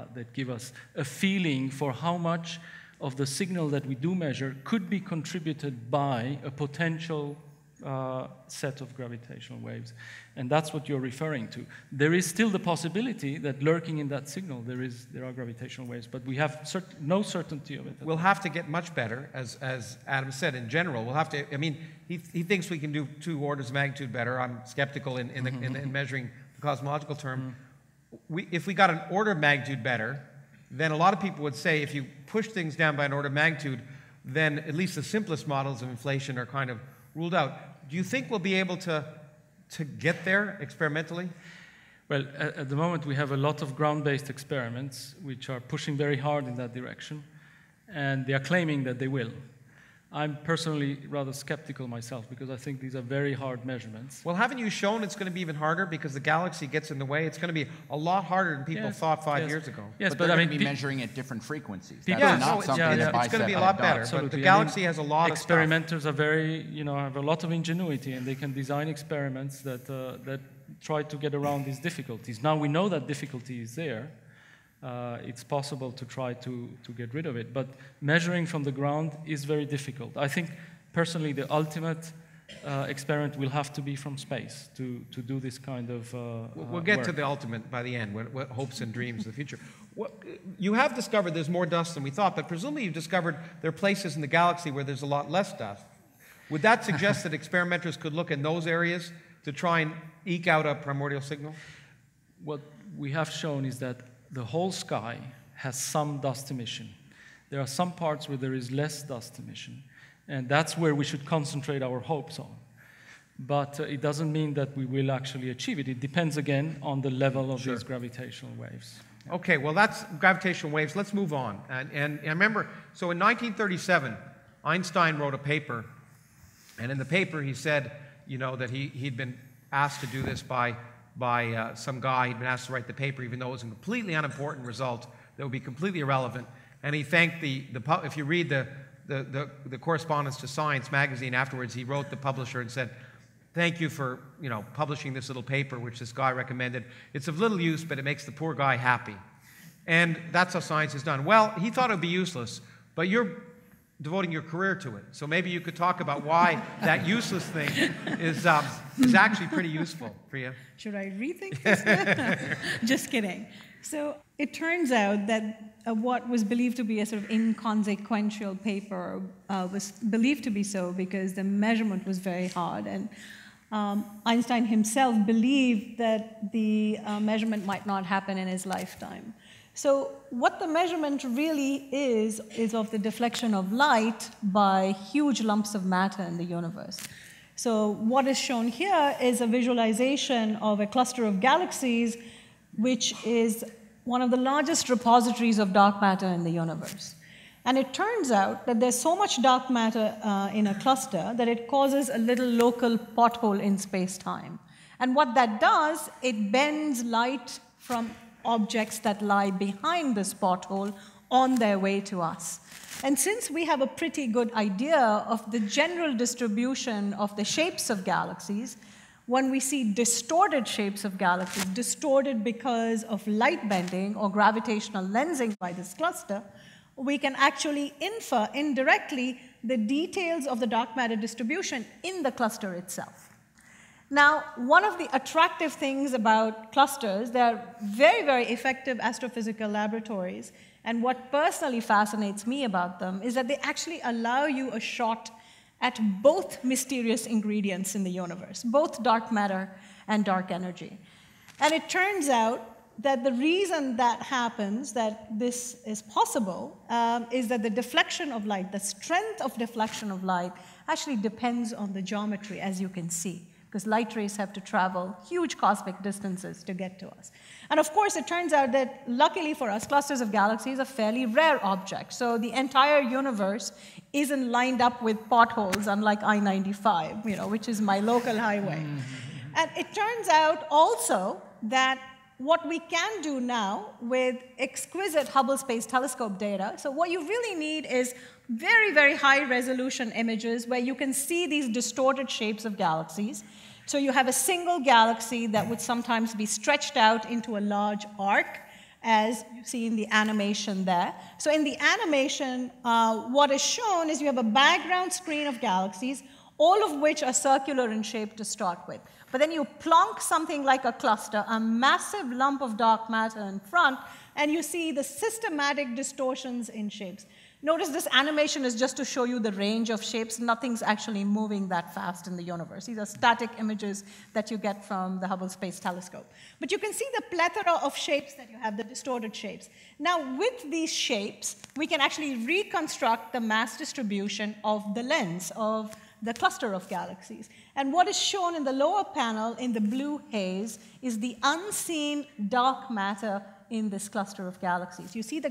Speaker 3: a feeling for how much of the signal that we do measure could be contributed by a potential set of gravitational waves. And that's what you're referring to. There is still the possibility that lurking in that signal there are gravitational waves, but we have no certainty of it.
Speaker 1: We'll have to get much better, as Adam said, in general. We'll have to, he thinks we can do 2 orders of magnitude better. I'm skeptical in measuring the cosmological term. If we got an order of magnitude better, then a lot of people would say if you push things down by an order of magnitude, then at least the simplest models of inflation are kind of ruled out. Do you think we'll be able to get there experimentally?
Speaker 3: Well, at the moment we have a lot of ground-based experiments which are pushing very hard in that direction, and they are claiming that they will. I'm personally rather skeptical myself because I think these are very hard measurements.
Speaker 1: Well, haven't you shown it's going to be even harder because the galaxy gets in the way? It's going to be a lot harder than people thought 5 years ago.
Speaker 3: Yes,
Speaker 2: but they're going to be measuring at different frequencies. That's not something that
Speaker 1: it's going to be a lot better. But the galaxy has a lot of stuff.
Speaker 3: Experimenters are very, have a lot of ingenuity, and they can design experiments that try to get around these difficulties. Now we know that difficulty is there. It's possible to try to get rid of it, but measuring from the ground is very difficult. I think, personally, the ultimate experiment will have to be from space to do this kind of
Speaker 1: We'll get
Speaker 3: work.
Speaker 1: to the ultimate by the end, what hopes and dreams of the future. You have discovered there's more dust than we thought, but presumably you've discovered there are places in the galaxy where there's a lot less dust. Would that suggest that experimenters could look in those areas to try and eke out a primordial signal?
Speaker 3: What we have shown is that the whole sky has some dust emission. There are some parts where there is less dust emission, and that's where we should concentrate our hopes on. But it doesn't mean that we will actually achieve it. It depends, again, on the level of these gravitational waves.
Speaker 1: Okay, well, that's gravitational waves. Let's move on. And I remember, so in 1937, Einstein wrote a paper, and in the paper he said, you know, that he'd been asked to do this by some guy. He'd been asked to write the paper, even though it was a completely unimportant result that would be completely irrelevant. And he thanked if you read the correspondence to Science magazine afterwards, he wrote the publisher and said, thank you for, you know, publishing this little paper which this guy recommended. It's of little use, but it makes the poor guy happy. And that's how science is done. Well, he thought it would be useless, but you're devoting your career to it. So maybe you could talk about why that useless thing is actually pretty useful for you.
Speaker 4: Should I rethink this? Just kidding. So it turns out that what was believed to be a sort of inconsequential paper was believed to be so because the measurement was very hard. And Einstein himself believed that the measurement might not happen in his lifetime. So what the measurement really is of the deflection of light by huge lumps of matter in the universe. So what is shown here is a visualization of a cluster of galaxies, which is one of the largest repositories of dark matter in the universe. And it turns out that there's so much dark matter in a cluster that it causes a little local pothole in space-time. And what that does, it bends light from objects that lie behind this pothole on their way to us. And since we have a pretty good idea of the general distribution of the shapes of galaxies, when we see distorted shapes of galaxies, distorted because of light bending or gravitational lensing by this cluster, we can actually infer indirectly the details of the dark matter distribution in the cluster itself. Now, one of the attractive things about clusters, they're very, very effective astrophysical laboratories. And what personally fascinates me about them is that they actually allow you a shot at both mysterious ingredients in the universe, both dark matter and dark energy. And it turns out that the reason that happens, that this is possible, is that the deflection of light, the strength of deflection of light, actually depends on the geometry, as you can see, because light rays have to travel huge cosmic distances to get to us. And of course, it turns out that, luckily for us, clusters of galaxies are fairly rare objects. So the entire universe isn't lined up with potholes, unlike I-95, you know, which is my local highway. And it turns out also that what we can do now with exquisite Hubble Space Telescope data, so what you really need is very, very high resolution images where you can see these distorted shapes of galaxies. So you have a single galaxy that would sometimes be stretched out into a large arc, as you see in the animation there. So in the animation, what is shown is you have a background screen of galaxies, all of which are circular in shape to start with. But then you plonk something like a cluster, a massive lump of dark matter in front, and you see the systematic distortions in shapes. Notice this animation is just to show you the range of shapes. Nothing's actually moving that fast in the universe. These are static images that you get from the Hubble Space Telescope. But you can see the plethora of shapes that you have, the distorted shapes. Now, with these shapes, we can actually reconstruct the mass distribution of the lens of the cluster of galaxies. And what is shown in the lower panel in the blue haze is the unseen dark matter in this cluster of galaxies. You see the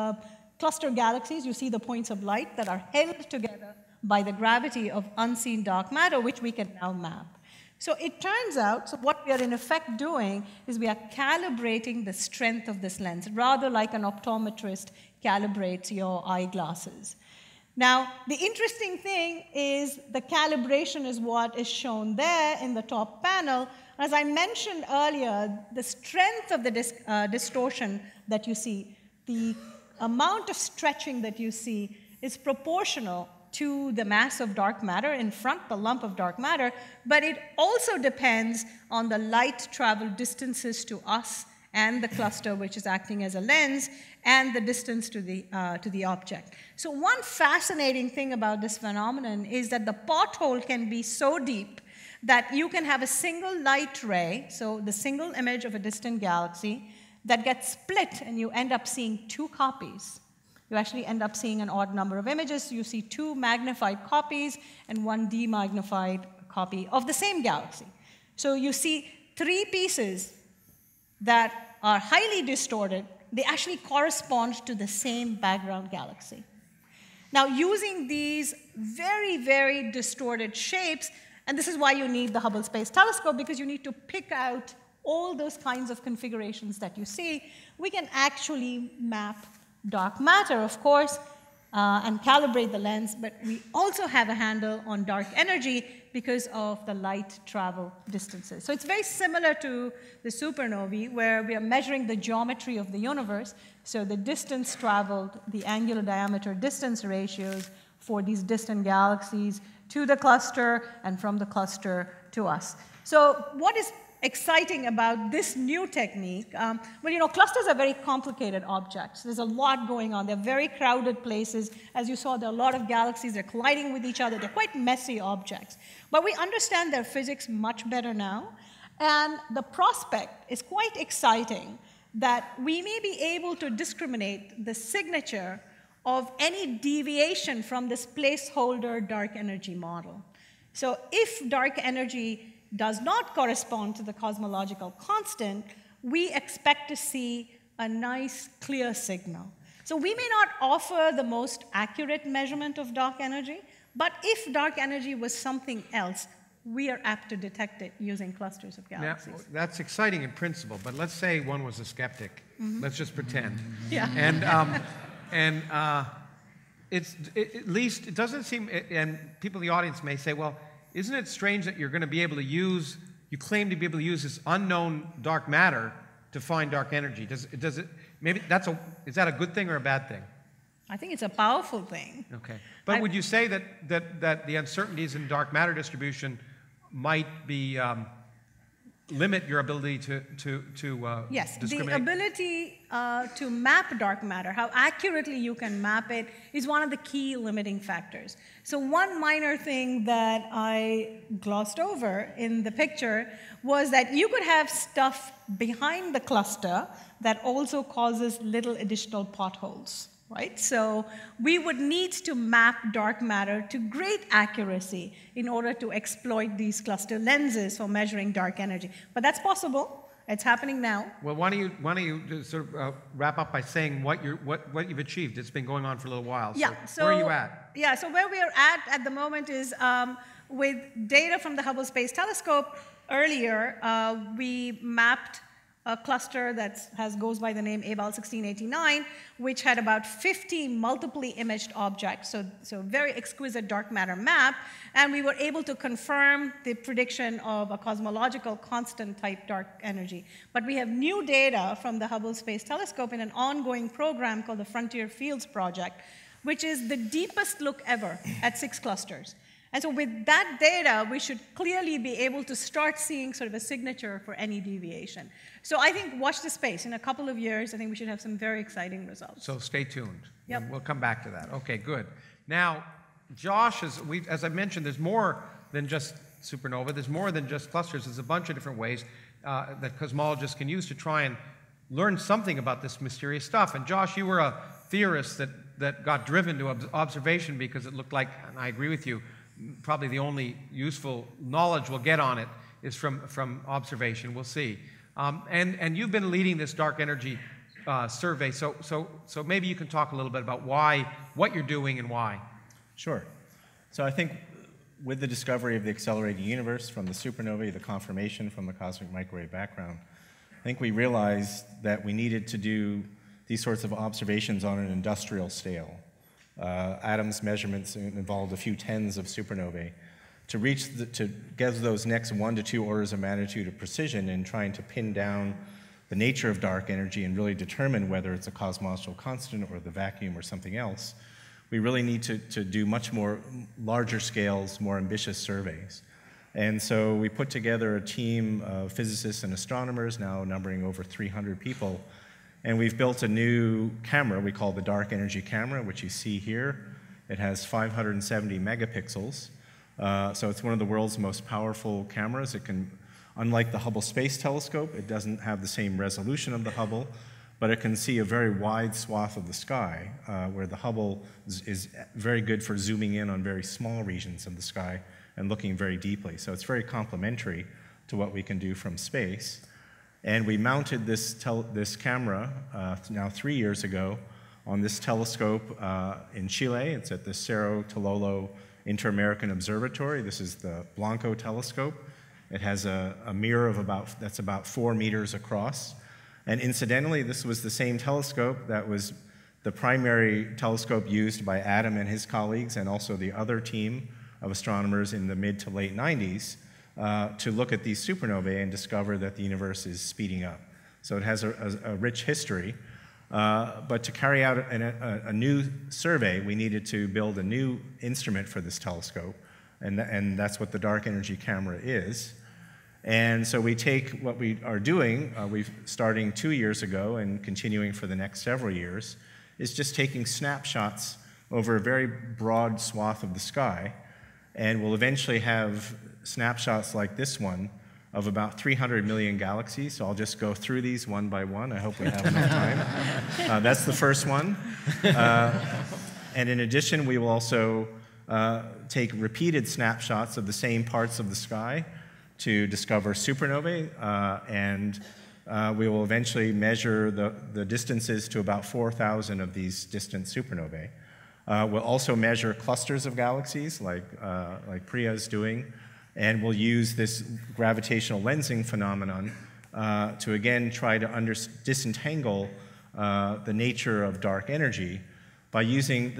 Speaker 4: cluster galaxies, you see the points of light that are held together by the gravity of unseen dark matter, which we can now map. So it turns out, so what we are in effect doing is we are calibrating the strength of this lens, rather like an optometrist calibrates your eyeglasses. Now, the interesting thing is the calibration is what is shown there in the top panel. As I mentioned earlier, the strength of the distortion that you see, the amount of stretching that you see is proportional to the mass of dark matter in front, the lump of dark matter, but it also depends on the light travel distances to us and the cluster, which is acting as a lens, and the distance to the object. So one fascinating thing about this phenomenon is that the pothole can be so deep that you can have a single light ray, so the single image of a distant galaxy, that gets split, and you end up seeing two copies. You actually end up seeing an odd number of images. You see two magnified copies and one demagnified copy of the same galaxy. So you see three pieces that are highly distorted. They actually correspond to the same background galaxy. Now, using these very, very distorted shapes, and this is why you need the Hubble Space Telescope, because you need to pick out all those kinds of configurations that you see, we can actually map dark matter, of course, and calibrate the lens, but we also have a handle on dark energy because of the light travel distances. So it's very similar to the supernovae, where we are measuring the geometry of the universe, so the distance traveled, the angular diameter distance ratios for these distant galaxies to the cluster and from the cluster to us. So what is exciting about this new technique? Well, clusters are very complicated objects. There's a lot going on. They're very crowded places. As you saw, there are a lot of galaxies. They're colliding with each other. They're quite messy objects. But we understand their physics much better now. And the prospect is quite exciting that we may be able to discriminate the signature of any deviation from this placeholder dark energy model. So if dark energy does not correspond to the cosmological constant, we expect to see a nice, clear signal. So we may not offer the most accurate measurement of dark energy, but if dark energy was something else, we are apt to detect it using clusters of galaxies.
Speaker 1: Now, that's exciting in principle, but let's say one was a skeptic. Let's just pretend.
Speaker 4: Yeah.
Speaker 1: And at least it doesn't seem, and people in the audience may say, well, isn't it strange that you're going to be able to use, you claim to be able to use this unknown dark matter to find dark energy? Is that a good thing or a bad thing?
Speaker 4: I think it's a powerful thing.
Speaker 1: Okay. But would you say that the uncertainties in dark matter distribution might be limit your ability to
Speaker 4: yes,
Speaker 1: discriminate?
Speaker 4: the ability to map dark matter, how accurately you can map it, is one of the key limiting factors. So one minor thing that I glossed over in the picture was that you could have stuff behind the cluster that also causes little additional potholes. Right? So we would need to map dark matter to great accuracy in order to exploit these cluster lenses for measuring dark energy. But that's possible. It's happening now.
Speaker 1: Well, why don't you sort of wrap up by saying what you've achieved? It's been going on for a little while. So where are you at?
Speaker 4: Yeah, so where we are at the moment is with data from the Hubble Space Telescope. Earlier, we mapped a cluster that goes by the name ABAL 1689, which had about 50 multiply imaged objects, so very exquisite dark matter map, and we were able to confirm the prediction of a cosmological constant type dark energy. But we have new data from the Hubble Space Telescope in an ongoing program called the Frontier Fields Project, which is the deepest look ever at 6 clusters. And so with that data, we should clearly be able to start seeing sort of a signature for any deviation. So I think watch this space. In a couple of years, I think we should have some very exciting results.
Speaker 1: So stay tuned.
Speaker 4: Yep.
Speaker 1: We'll come back to that. Okay, good. Now, Josh, as I mentioned, there's more than just supernova. There's more than just clusters. There's a bunch of different ways that cosmologists can use to try and learn something about this mysterious stuff. And Josh, you were a theorist that got driven to observation because it looked like, and I agree with you, probably the only useful knowledge we'll get on it is from observation. We'll see. And you've been leading this dark energy survey, so maybe you can talk a little bit about what you're doing and why.
Speaker 5: Sure. So I think with the discovery of the accelerating universe from the supernovae, the confirmation from the cosmic microwave background, I think we realized that we needed to do these sorts of observations on an industrial scale. Adams measurements involved a few tens of supernovae to get those next 1 to 2 orders of magnitude of precision in trying to pin down the nature of dark energy and really determine whether it's a cosmological constant or the vacuum or something else. we really need to do much more larger scales, more ambitious surveys. And so we put together a team of physicists and astronomers, now numbering over 300 people, and we've built a new camera we call the dark energy camera, which you see here. It has 570 megapixels, so it's one of the world's most powerful cameras. It can, unlike the Hubble Space Telescope, it doesn't have the same resolution of the Hubble, but it can see a very wide swath of the sky, where the Hubble is very good for zooming in on very small regions of the sky and looking very deeply. So it's very complementary to what we can do from space. And we mounted this camera now 3 years ago on this telescope in Chile. It's at the Cerro Tololo Inter-American Observatory. This is the Blanco telescope. It has a mirror of that's about 4 meters across. And incidentally, this was the same telescope that was the primary telescope used by Adam and his colleagues, and also the other team of astronomers in the mid to late 90s, to look at these supernovae and discover that the universe is speeding up. So it has a rich history. But to carry out a new survey, we needed to build a new instrument for this telescope, and that's what the dark energy camera is. And so we take what we are doing, starting 2 years ago and continuing for the next several years, is just taking snapshots over a very broad swath of the sky, and we'll eventually have snapshots like this one of about 300 million galaxies. So I'll just go through these one by one. I hope we have enough time. That's the first one. And in addition, we will also take repeated snapshots of the same parts of the sky to discover supernovae, and we will eventually measure the distances to about 4,000 of these distant supernovae. We'll also measure clusters of galaxies, like Priya is doing, and we'll use this gravitational lensing phenomenon to again try to disentangle the nature of dark energy by using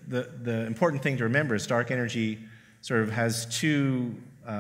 Speaker 5: the important thing to remember is dark energy sort of has two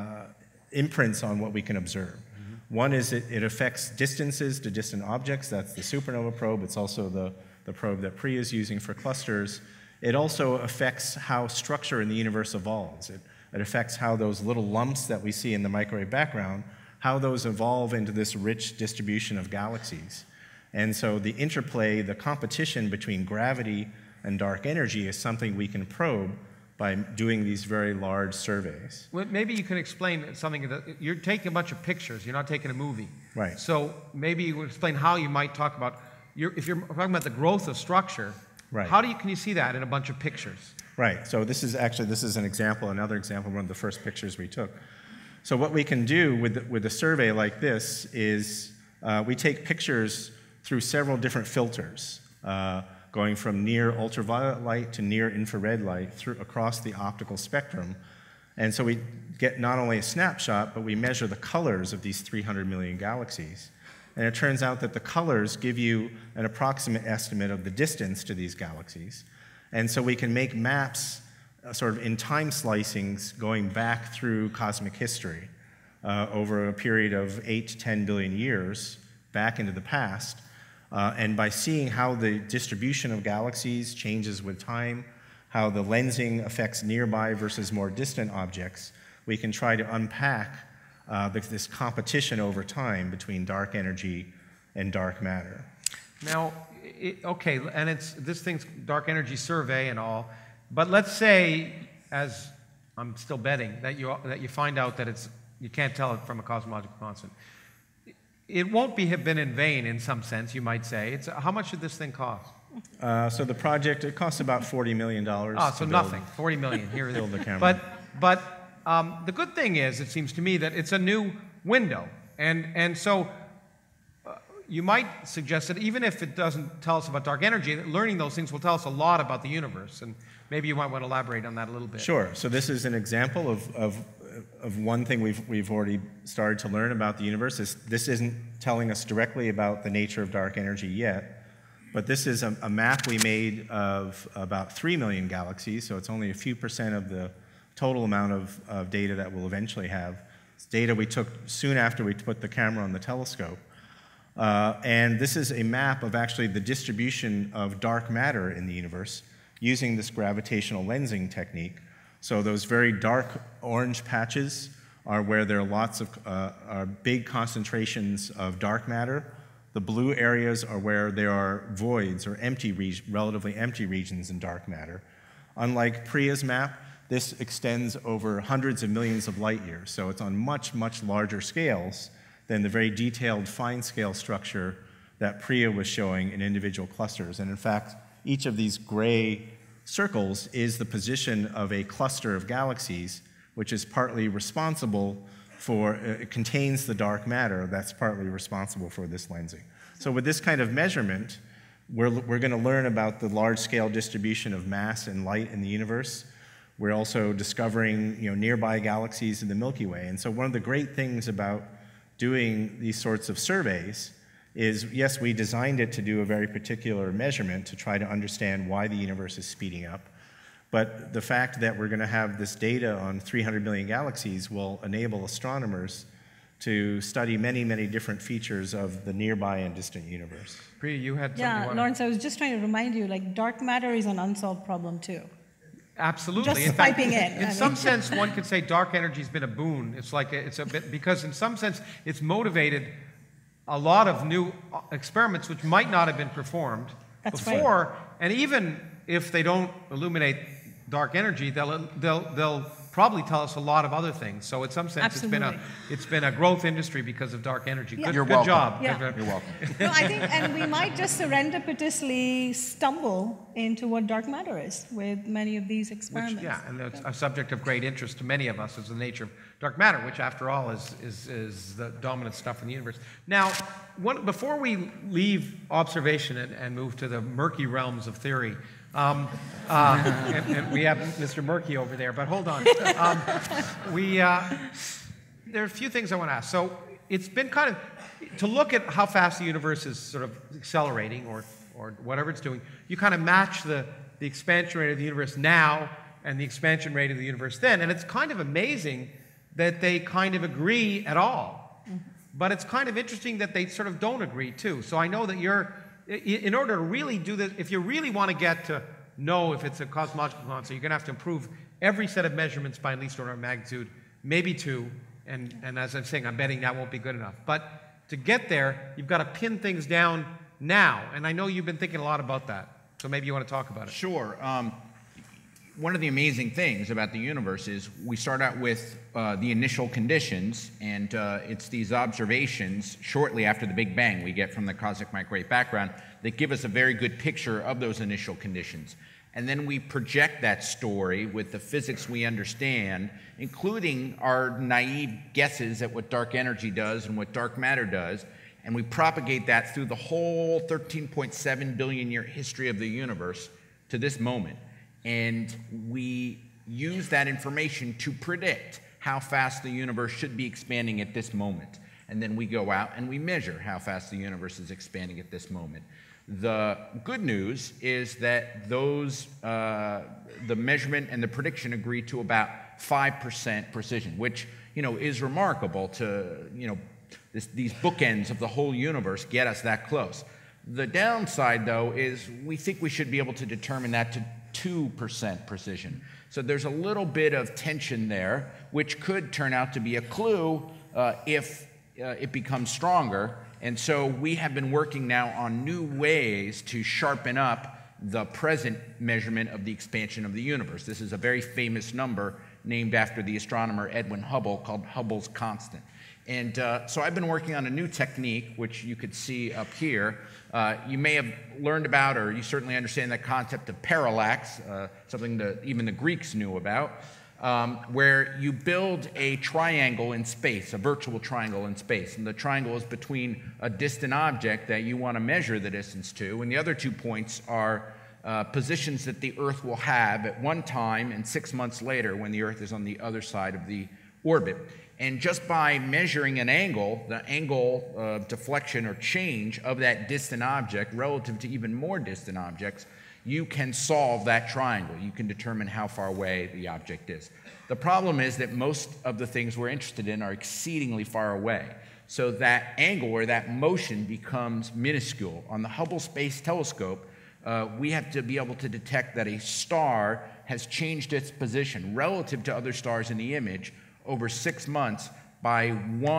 Speaker 5: imprints on what we can observe. Mm-hmm. One is it affects distances to distant objects. That's the supernova probe. It's also the probe that Priya is using for clusters. It also affects how structure in the universe evolves. It affects how those little lumps that we see in the microwave background, how those evolve into this rich distribution of galaxies. And so the interplay, the competition between gravity and dark energy is something we can probe by doing these very large surveys.
Speaker 1: Well, maybe you can explain something. You're taking a bunch of pictures. You're not taking a movie.
Speaker 5: Right.
Speaker 1: So maybe you would explain how you might talk about, if you're talking about the growth of structure,
Speaker 5: right.
Speaker 1: Can you see that in a bunch of pictures?
Speaker 5: Right. So this is an example, another example, one of the first pictures we took. So what we can do with a survey like this is we take pictures through several different filters, going from near ultraviolet light to near infrared light across the optical spectrum. And so we get not only a snapshot, but we measure the colors of these 300 million galaxies. And it turns out that the colors give you an approximate estimate of the distance to these galaxies. And so we can make maps sort of in time slicings going back through cosmic history over a period of 8 to 10 billion years back into the past. And by seeing how the distribution of galaxies changes with time, how the lensing affects nearby versus more distant objects, we can try to unpack this competition over time between dark energy and dark matter.
Speaker 1: Now, okay, and this thing's dark energy survey and all, but let's say, as I'm still betting, that you find out that you can't tell it from a cosmological constant. It won't have been in vain in some sense, you might say. How much did this thing cost?
Speaker 5: So the project, it costs about $40 million.
Speaker 1: So nothing, 40 million here.
Speaker 5: Build the camera.
Speaker 1: But the good thing is, it seems to me, that it's a new window. And so you might suggest that even if it doesn't tell us about dark energy, learning those things will tell us a lot about the universe. And maybe you might want to elaborate on that a little bit.
Speaker 5: Sure. So this is an example of one thing we've already started to learn about the universe. This isn't telling us directly about the nature of dark energy yet, but this is a map we made of about 3 million galaxies, so it's only a few percent of the total amount of data that we'll eventually have. It's data we took soon after we put the camera on the telescope. And this is a map of actually the distribution of dark matter in the universe. using this gravitational lensing technique. So those very dark orange patches are where there are lots of are big concentrations of dark matter. The blue areas are where there are voids or relatively empty regions in dark matter. Unlike Priya's map, this extends over hundreds of millions of light years, so it's on much, much larger scales than the very detailed fine-scale structure that Priya was showing in individual clusters. And in fact, each of these gray circles is the position of a cluster of galaxies, which is partly responsible for, it contains the dark matter that's partly responsible for this lensing. So with this kind of measurement, we're going to learn about the large-scale distribution of mass and light in the universe. We're also discovering, nearby galaxies in the Milky Way. And so one of the great things about doing these sorts of surveys is, yes, we designed it to do a very particular measurement to try to understand why the universe is speeding up. But the fact that we're going to have this data on 300 million galaxies will enable astronomers to study many, many different features of the nearby and distant universe.
Speaker 1: Priya, you had something
Speaker 4: Yeah,
Speaker 1: you wanted.
Speaker 4: Lawrence, I was just trying to remind you, like, dark matter is an unsolved problem too.
Speaker 1: Absolutely.
Speaker 4: Just
Speaker 1: in fact,
Speaker 4: piping in.
Speaker 1: In some sense, one could say dark energy's been a boon. It's like it's a bit, because in some sense, it's motivated a lot of new experiments which might not have been performed before. Right. And even if they don't illuminate dark energy, they'll probably tell us a lot of other things. So in some sense, it's been a growth industry because of dark energy.
Speaker 4: Yeah.
Speaker 1: Good job.
Speaker 2: Yeah. You're welcome.
Speaker 4: No, I think, and we might just serendipitously stumble into what dark matter is with many of these experiments.
Speaker 1: And it's a subject of great interest to many of us is the nature of dark matter, which after all is the dominant stuff in the universe. Now, before we leave observation and move to the murky realms of theory, and we have Mr. Murky over there, but hold on. There are a few things I want to ask. So it's been kind of, to look at how fast the universe is sort of accelerating or whatever it's doing, you kind of match the expansion rate of the universe now and the expansion rate of the universe then. And it's kind of amazing that they kind of agree at all. Mm-hmm. But it's kind of interesting that they sort of don't agree too. So I know that in order to really do this, if you really want to get to know if it's a cosmological constant, you're going to have to improve every set of measurements by at least order of magnitude, maybe two, and as I'm saying, I'm betting that won't be good enough. But to get there, you've got to pin things down now, and I know you've been thinking a lot about that, so maybe you want to talk about it.
Speaker 2: Sure. One of the amazing things about the universe is we start out with the initial conditions, and it's these observations shortly after the Big Bang we get from the cosmic microwave background that give us a very good picture of those initial conditions. And then we project that story with the physics we understand, including our naive guesses at what dark energy does and what dark matter does, and we propagate that through the whole 13.7 billion year history of the universe to this moment. And we use that information to predict how fast the universe should be expanding at this moment. And then we go out and we measure how fast the universe is expanding at this moment. The good news is that the measurement and the prediction agree to about 5% precision, which is remarkable to, these bookends of the whole universe get us that close. The downside, though, is we think we should be able to determine that to 2% precision. So there's a little bit of tension there, which could turn out to be a clue if it becomes stronger. And so we have been working now on new ways to sharpen up the present measurement of the expansion of the universe. This is a very famous number named after the astronomer Edwin Hubble called Hubble's constant. And so I've been working on a new technique, which you could see up here. You may have learned about, or you certainly understand the concept of parallax, something that even the Greeks knew about, where you build a triangle in space, a virtual triangle in space. And the triangle is between a distant object that you want to measure the distance to, and the other 2 points are positions that the Earth will have at one time and 6 months later when the Earth is on the other side of the orbit. And just by measuring an angle, the angle of deflection or change of that distant object relative to even more distant objects, you can solve that triangle. You can determine how far away the object is. The problem is that most of the things we're interested in are exceedingly far away. So that angle or that motion becomes minuscule. On the Hubble Space Telescope, we have to be able to detect that a star has changed its position relative to other stars in the image over 6 months by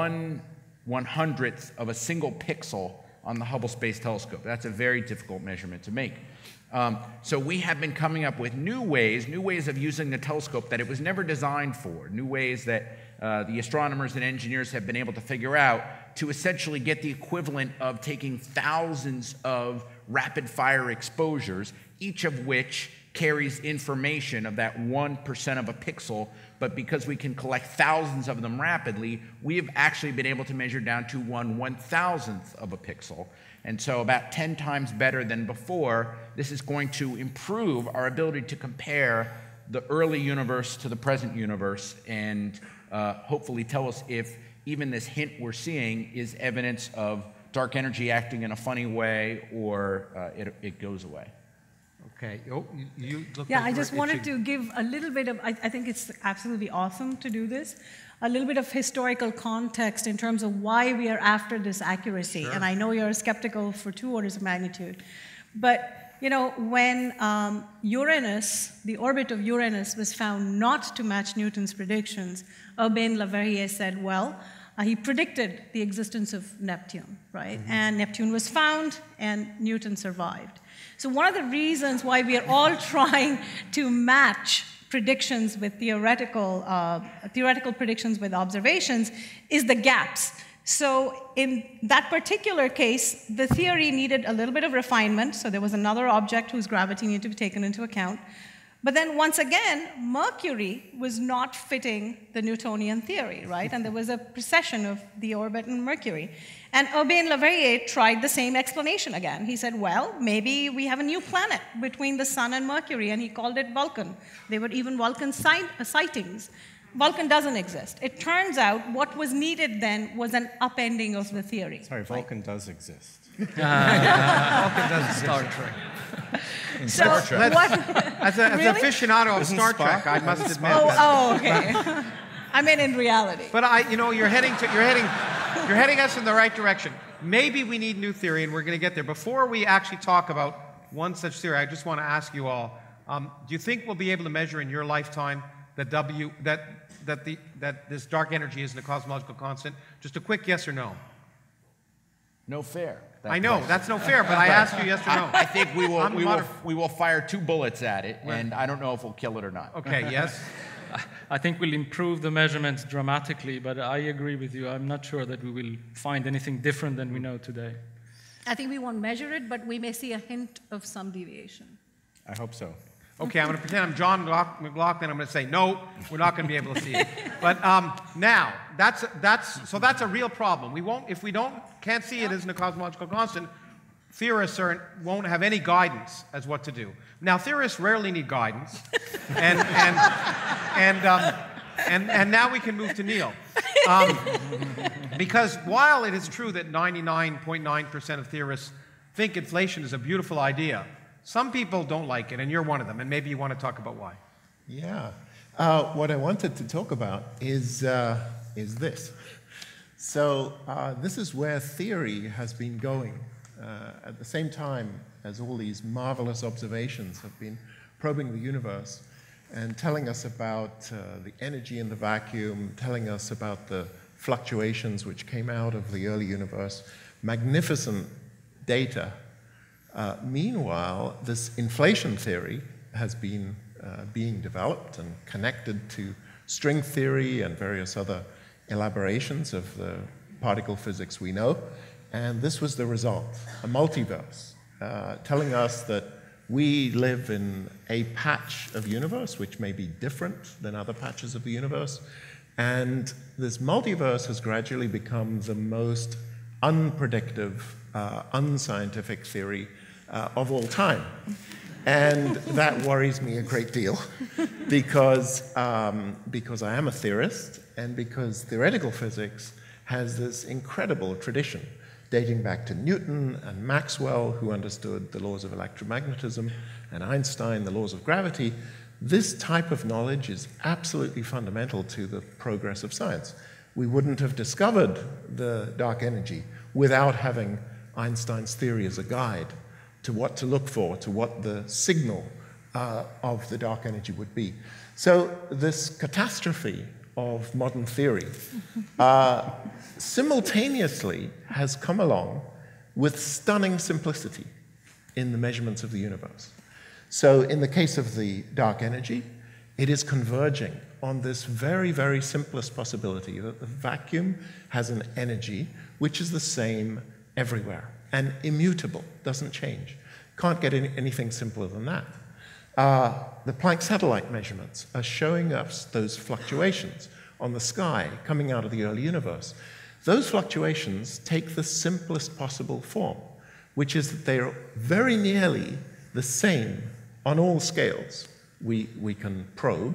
Speaker 2: 1/100th of a single pixel on the Hubble Space Telescope. That's a very difficult measurement to make. So we have been coming up with new ways of using the telescope that it was never designed for, new ways that the astronomers and engineers have been able to figure out to essentially get the equivalent of taking thousands of rapid-fire exposures, each of which carries information of that 1% of a pixel, but because we can collect thousands of them rapidly, we have actually been able to measure down to 1/1000th of a pixel. And so about 10 times better than before. This is going to improve our ability to compare the early universe to the present universe and hopefully tell us if even this hint we're seeing is evidence of dark energy acting in a funny way or it goes away.
Speaker 1: Okay. Oh, you look
Speaker 4: Yeah,
Speaker 1: like
Speaker 4: I just
Speaker 1: you're
Speaker 4: wanted
Speaker 1: itching.
Speaker 4: to give a little bit of, I think it's absolutely awesome to do this, a little bit of historical context in terms of why we are after this accuracy.
Speaker 1: Sure.
Speaker 4: And I know you're skeptical for 2 orders of magnitude. But, you know, when Uranus, the orbit of Uranus was found not to match Newton's predictions, Urbain Le Verrier said, well, he predicted the existence of Neptune, right? Mm-hmm. And Neptune was found, and Newton survived. So one of the reasons why we are all trying to match predictions with theoretical predictions with observations is the gaps. So in that particular case, the theory needed a little bit of refinement. So there was another object whose gravity needed to be taken into account. But then once again, Mercury was not fitting the Newtonian theory, right? And there was a precession of the orbit in Mercury. And Urbain Le Verrier tried the same explanation again. He said, well, maybe we have a new planet between the Sun and Mercury, and he called it Vulcan. There were even Vulcan sightings. Vulcan doesn't exist. It turns out what was needed then was an upending of the theory.
Speaker 5: Sorry, Vulcan does exist.
Speaker 1: Vulcan does Star Trek.
Speaker 4: So what?
Speaker 1: As an aficionado of Star Trek, I must admit.
Speaker 4: Oh, okay. I mean, in reality.
Speaker 1: But you're heading us in the right direction. Maybe we need new theory, and we're going to get there. Before we actually talk about one such theory, I just want to ask you all: do you think we'll be able to measure in your lifetime that this dark energy isn't a cosmological constant? Just a quick yes or no.
Speaker 2: No fair.
Speaker 1: I know that's no fair, but I asked you yes or no.
Speaker 2: I think we will fire 2 bullets at it, and I don't know if we'll kill it or not.
Speaker 1: Okay. Yes.
Speaker 3: I think we'll improve the measurements dramatically, but I agree with you. I'm not sure that we will find anything different than we know today.
Speaker 4: I think we won't measure it, but we may see a hint of some deviation.
Speaker 5: I hope so.
Speaker 1: Okay, I'm going to pretend I'm John McLaughlin. I'm going to say, no, we're not going to be able to see it. But now, that's a real problem. If we can't see it isn't a cosmological constant, theorists won't have any guidance as what to do. Now, theorists rarely need guidance, and now we can move to Neil. Because while it is true that 99.9% of theorists think inflation is a beautiful idea, some people don't like it, and you're one of them, and maybe you want to talk about why.
Speaker 6: Yeah. What I wanted to talk about is this. So this is where theory has been going at the same time as all these marvelous observations have been probing the universe and telling us about the energy in the vacuum, telling us about the fluctuations which came out of the early universe, magnificent data. Meanwhile, this inflation theory has been being developed and connected to string theory and various other elaborations of the particle physics we know. And this was the result, a multiverse, telling us that we live in a patch of universe which may be different than other patches of the universe. And this multiverse has gradually become the most unpredictive, unscientific theory of all time. And that worries me a great deal because I am a theorist and because theoretical physics has this incredible tradition dating back to Newton and Maxwell, who understood the laws of electromagnetism, and Einstein, the laws of gravity. This type of knowledge is absolutely fundamental to the progress of science. We wouldn't have discovered the dark energy without having Einstein's theory as a guide to what to look for, to what the signal of the dark energy would be. So this catastrophe of modern theory simultaneously has come along with stunning simplicity in the measurements of the universe. So in the case of the dark energy, it is converging on this very, very simplest possibility that the vacuum has an energy which is the same everywhere and immutable, doesn't change. Can't get anything simpler than that. The Planck satellite measurements are showing us those fluctuations on the sky coming out of the early universe. Those fluctuations take the simplest possible form, which is that they are very nearly the same on all scales we can probe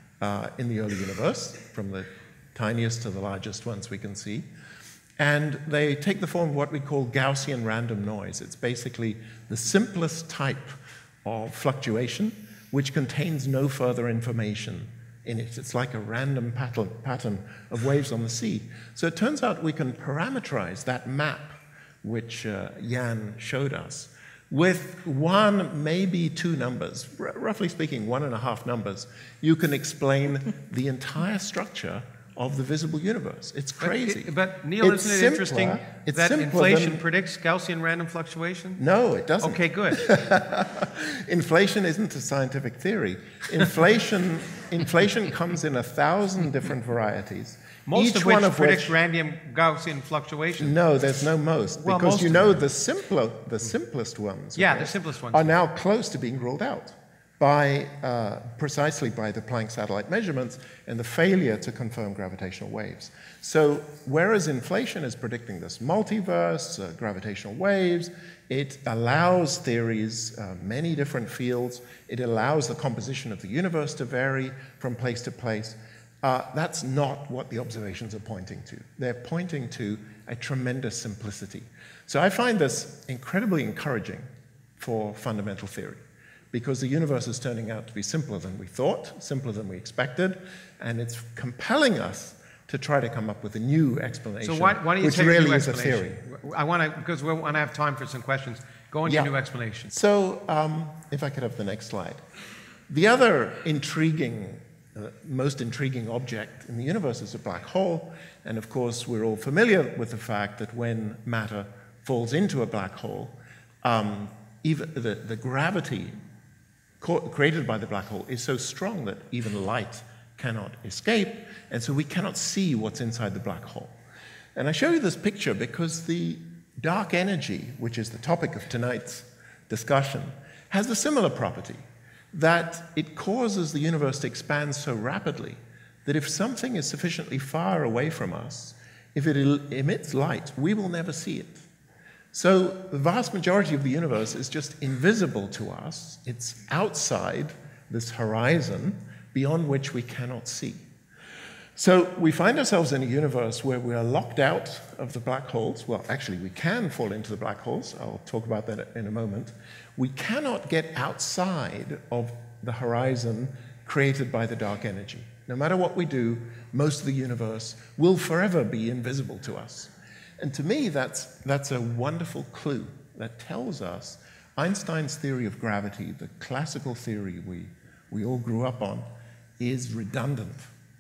Speaker 6: in the early universe, from the tiniest to the largest ones we can see. And they take the form of what we call Gaussian random noise. It's basically the simplest type of fluctuation which contains no further information in it. It's like a random pattern of waves on the sea. So it turns out we can parameterize that map which Jan showed us with one, maybe two numbers, roughly speaking 1.5 numbers. You can explain the entire structure of the visible universe. It's crazy.
Speaker 1: But Neil,
Speaker 6: It's
Speaker 1: isn't it interesting
Speaker 6: simpler. It's
Speaker 1: that
Speaker 6: simpler
Speaker 1: inflation
Speaker 6: than-
Speaker 1: predicts Gaussian random fluctuation?
Speaker 6: No, it doesn't.
Speaker 1: Okay, good.
Speaker 6: Inflation isn't a scientific theory. Inflation comes in 1,000 different varieties.
Speaker 1: Most
Speaker 6: each
Speaker 1: of which
Speaker 6: one of
Speaker 1: predicts
Speaker 6: which,
Speaker 1: random Gaussian fluctuation.
Speaker 6: no, there's no most,
Speaker 1: Well,
Speaker 6: because
Speaker 1: most
Speaker 6: you
Speaker 1: of
Speaker 6: know
Speaker 1: them.
Speaker 6: the simplest ones.
Speaker 1: Yeah,
Speaker 6: okay,
Speaker 1: the simplest ones.
Speaker 6: are now close to being ruled out by precisely by the Planck satellite measurements and the failure to confirm gravitational waves. So whereas inflation is predicting this multiverse, gravitational waves, it allows theories, many different fields, it allows the composition of the universe to vary from place to place. That's not what the observations are pointing to. They're pointing to a tremendous simplicity. So I find this incredibly encouraging for fundamental theory, because the universe is turning out to be simpler than we thought, simpler than we expected, and it's compelling us to try to come up with a new explanation,
Speaker 1: So why don't you
Speaker 6: which
Speaker 1: take a
Speaker 6: really
Speaker 1: new
Speaker 6: is a
Speaker 1: explanation?
Speaker 6: theory.
Speaker 1: I want to, because we want to have time for some questions. Go into
Speaker 6: Yeah.
Speaker 1: new explanation.
Speaker 6: So if I could have the next slide. The other intriguing, most intriguing object in the universe is a black hole, and of course we're all familiar with the fact that when matter falls into a black hole, even the gravity created by the black hole is so strong that even light cannot escape, and so we cannot see what's inside the black hole. And I show you this picture because the dark energy, which is the topic of tonight's discussion, has a similar property, that it causes the universe to expand so rapidly that if something is sufficiently far away from us, if it emits light, we will never see it. So the vast majority of the universe is just invisible to us. It's outside this horizon beyond which we cannot see. So we find ourselves in a universe where we are locked out of the black holes. Well, actually, we can fall into the black holes. I'll talk about that in a moment. We cannot get outside of the horizon created by the dark energy. No matter what we do, most of the universe will forever be invisible to us. And to me, that's a wonderful clue that tells us Einstein's theory of gravity, the classical theory we all grew up on, is redundant.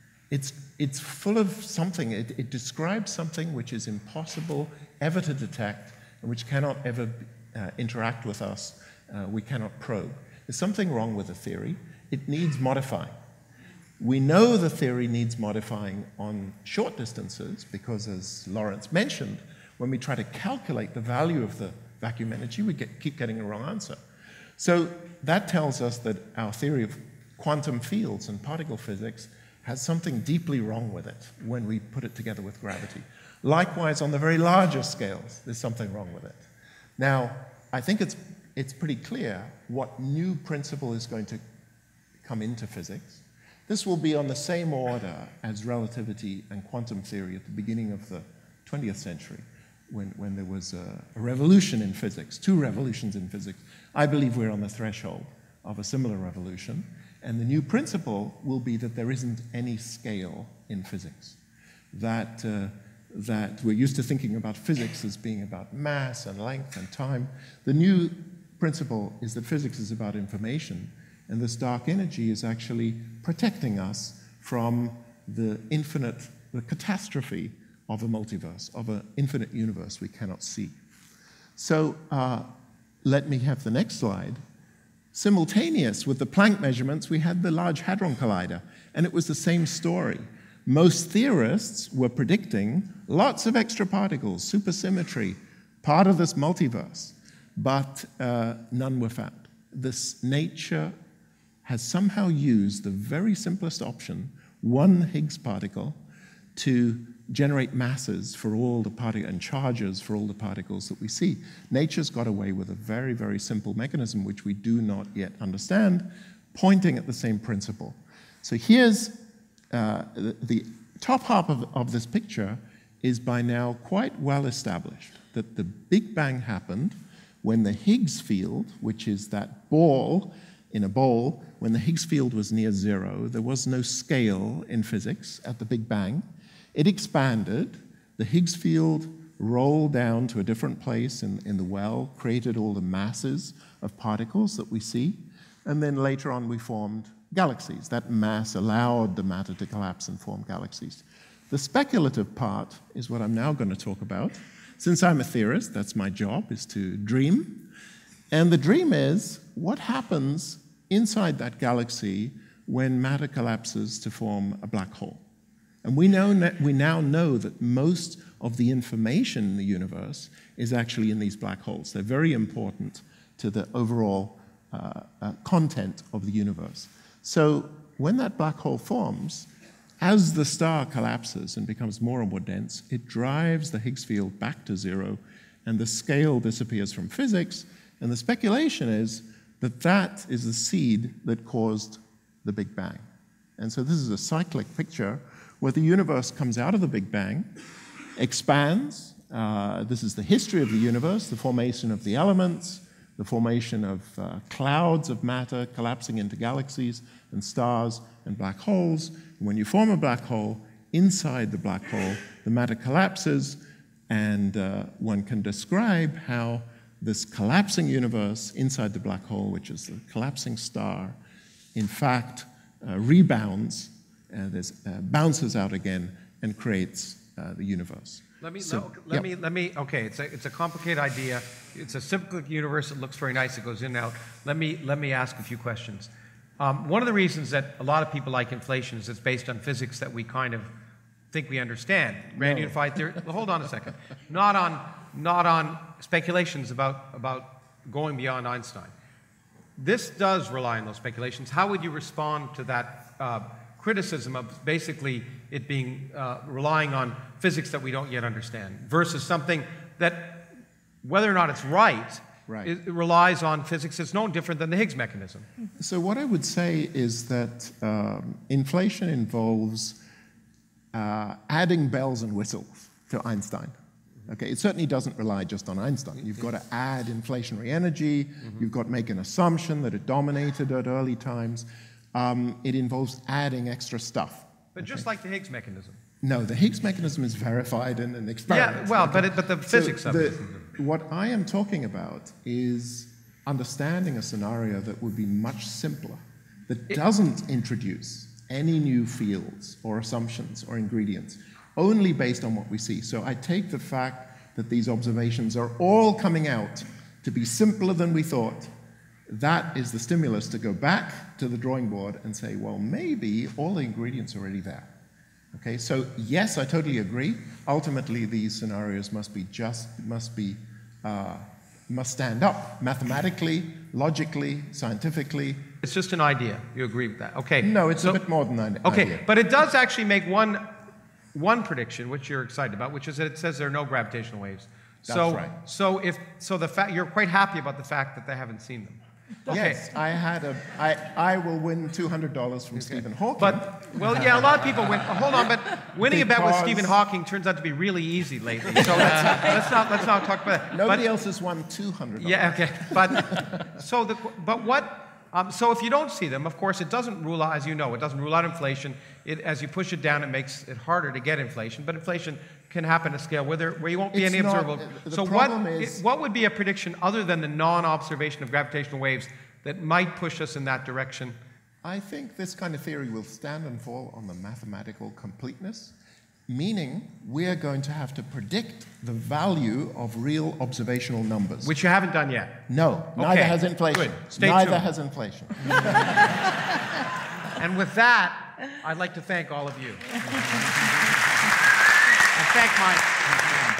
Speaker 6: It's full of something. It describes something which is impossible ever to detect and which cannot ever interact with us. We cannot probe. There's something wrong with the theory. It needs modifying. We know the theory needs modifying on short distances because, as Lawrence mentioned, when we try to calculate the value of the vacuum energy, we keep getting a wrong answer. So that tells us that our theory of quantum fields and particle physics has something deeply wrong with it when we put it together with gravity. Likewise, on the very largest scales, there's something wrong with it. Now, I think it's pretty clear what new principle is going to come into physics. This will be on the same order as relativity and quantum theory at the beginning of the 20th century, when there was a revolution in physics, two revolutions in physics. I believe we're on the threshold of a similar revolution. And the new principle will be that there isn't any scale in physics. That we're used to thinking about physics as being about mass and length and time. The new principle is that physics is about information, and this dark energy is actually protecting us from the catastrophe of a multiverse, of an infinite universe we cannot see. So let me have the next slide. Simultaneous with the Planck measurements, we had the Large Hadron Collider, and it was the same story. Most theorists were predicting lots of extra particles, supersymmetry, part of this multiverse, but none were found. This nature has somehow used the very simplest option, one Higgs particle, to generate masses for all the particles and charges for all the particles that we see. Nature's got away with a very, very simple mechanism which we do not yet understand, pointing at the same principle. So here's the top half of this picture is by now quite well established that the Big Bang happened when the Higgs field, which is that ball in a bowl, when the Higgs field was near zero, there was no scale in physics at the Big Bang. It expanded, the Higgs field rolled down to a different place in the well, created all the masses of particles that we see, and then later on we formed galaxies. That mass allowed the matter to collapse and form galaxies. The speculative part is what I'm now going to talk about. Since I'm a theorist, that's my job, is to dream. And the dream is what happens inside that galaxy when matter collapses to form a black hole. And we now know that most of the information in the universe is actually in these black holes. They're very important to the overall content of the universe. So when that black hole forms, as the star collapses and becomes more and more dense, it drives the Higgs field back to zero, and the scale disappears from physics. And the speculation is that that is the seed that caused the Big Bang. And so this is a cyclic picture where the universe comes out of the Big Bang, expands. This is the history of the universe, the formation of the elements, the formation of clouds of matter collapsing into galaxies and stars and black holes. And when you form a black hole, inside the black hole, the matter collapses, and one can describe how this collapsing universe inside the black hole, which is the collapsing star, in fact rebounds, bounces out again and creates the universe.
Speaker 1: Okay, it's a complicated idea. It's a cyclic universe. It looks very nice. It goes in and out. Let me ask a few questions. One of the reasons that a lot of people like inflation is it's based on physics that we kind of think we understand. Grand unified theory. Well, hold on a second. Not on speculations about going beyond Einstein. This does rely on those speculations. How would you respond to that criticism of basically it being relying on physics that we don't yet understand versus something that, whether or not it's right. It relies on physics that's no different than the Higgs mechanism?
Speaker 6: So what I would say is that inflation involves adding bells and whistles to Einstein. Okay, it certainly doesn't rely just on Einstein. You've got to add inflationary energy. You've got to make an assumption that it dominated at early times. It involves adding extra stuff.
Speaker 1: But just like the Higgs mechanism.
Speaker 6: No, the Higgs mechanism is verified in an experiment.
Speaker 1: Yeah, well, but the physics of it.
Speaker 6: What I am talking about is understanding a scenario that would be much simpler, that doesn't introduce any new fields or assumptions or ingredients, only based on what we see. So I take the fact that these observations are all coming out to be simpler than we thought. That is the stimulus to go back to the drawing board and say, well, maybe all the ingredients are already there. Okay, so yes, I totally agree. Ultimately, these scenarios must stand up mathematically, logically, scientifically.
Speaker 1: It's just an idea. You agree with that? Okay.
Speaker 6: No, it's a bit more than an idea.
Speaker 1: Okay, but it does actually make one prediction, which you're excited about, which is that it says there are no gravitational waves.
Speaker 6: That's right.
Speaker 1: So the fact you're quite happy about the fact that they haven't seen them. Okay.
Speaker 6: Yes, I will win $200 from Stephen Hawking.
Speaker 1: But, well, yeah, a lot of people win. Hold on, but winning a bet with Stephen Hawking turns out to be really easy lately. So let's not talk about that.
Speaker 6: Nobody else has won $200.
Speaker 1: Yeah, okay. So if you don't see them, of course, it doesn't rule out, as you know, it doesn't rule out inflation. As you push it down, it makes it harder to get inflation. But inflation can happen at scale, where you won't be
Speaker 6: It's
Speaker 1: any
Speaker 6: not-
Speaker 1: observable.
Speaker 6: the
Speaker 1: So
Speaker 6: problem is-
Speaker 1: what would be a prediction other than the non-observation of gravitational waves that might push us in that direction?
Speaker 6: I think this kind of theory will stand and fall on the mathematical completeness, meaning we're going to have to predict the value of real observational numbers.
Speaker 1: Which you haven't done yet.
Speaker 6: No, neither has inflation.
Speaker 1: Good. Stay
Speaker 6: Neither
Speaker 1: tuned.
Speaker 6: has inflation.
Speaker 1: And with that, I'd like to thank all of you. And thank Mike.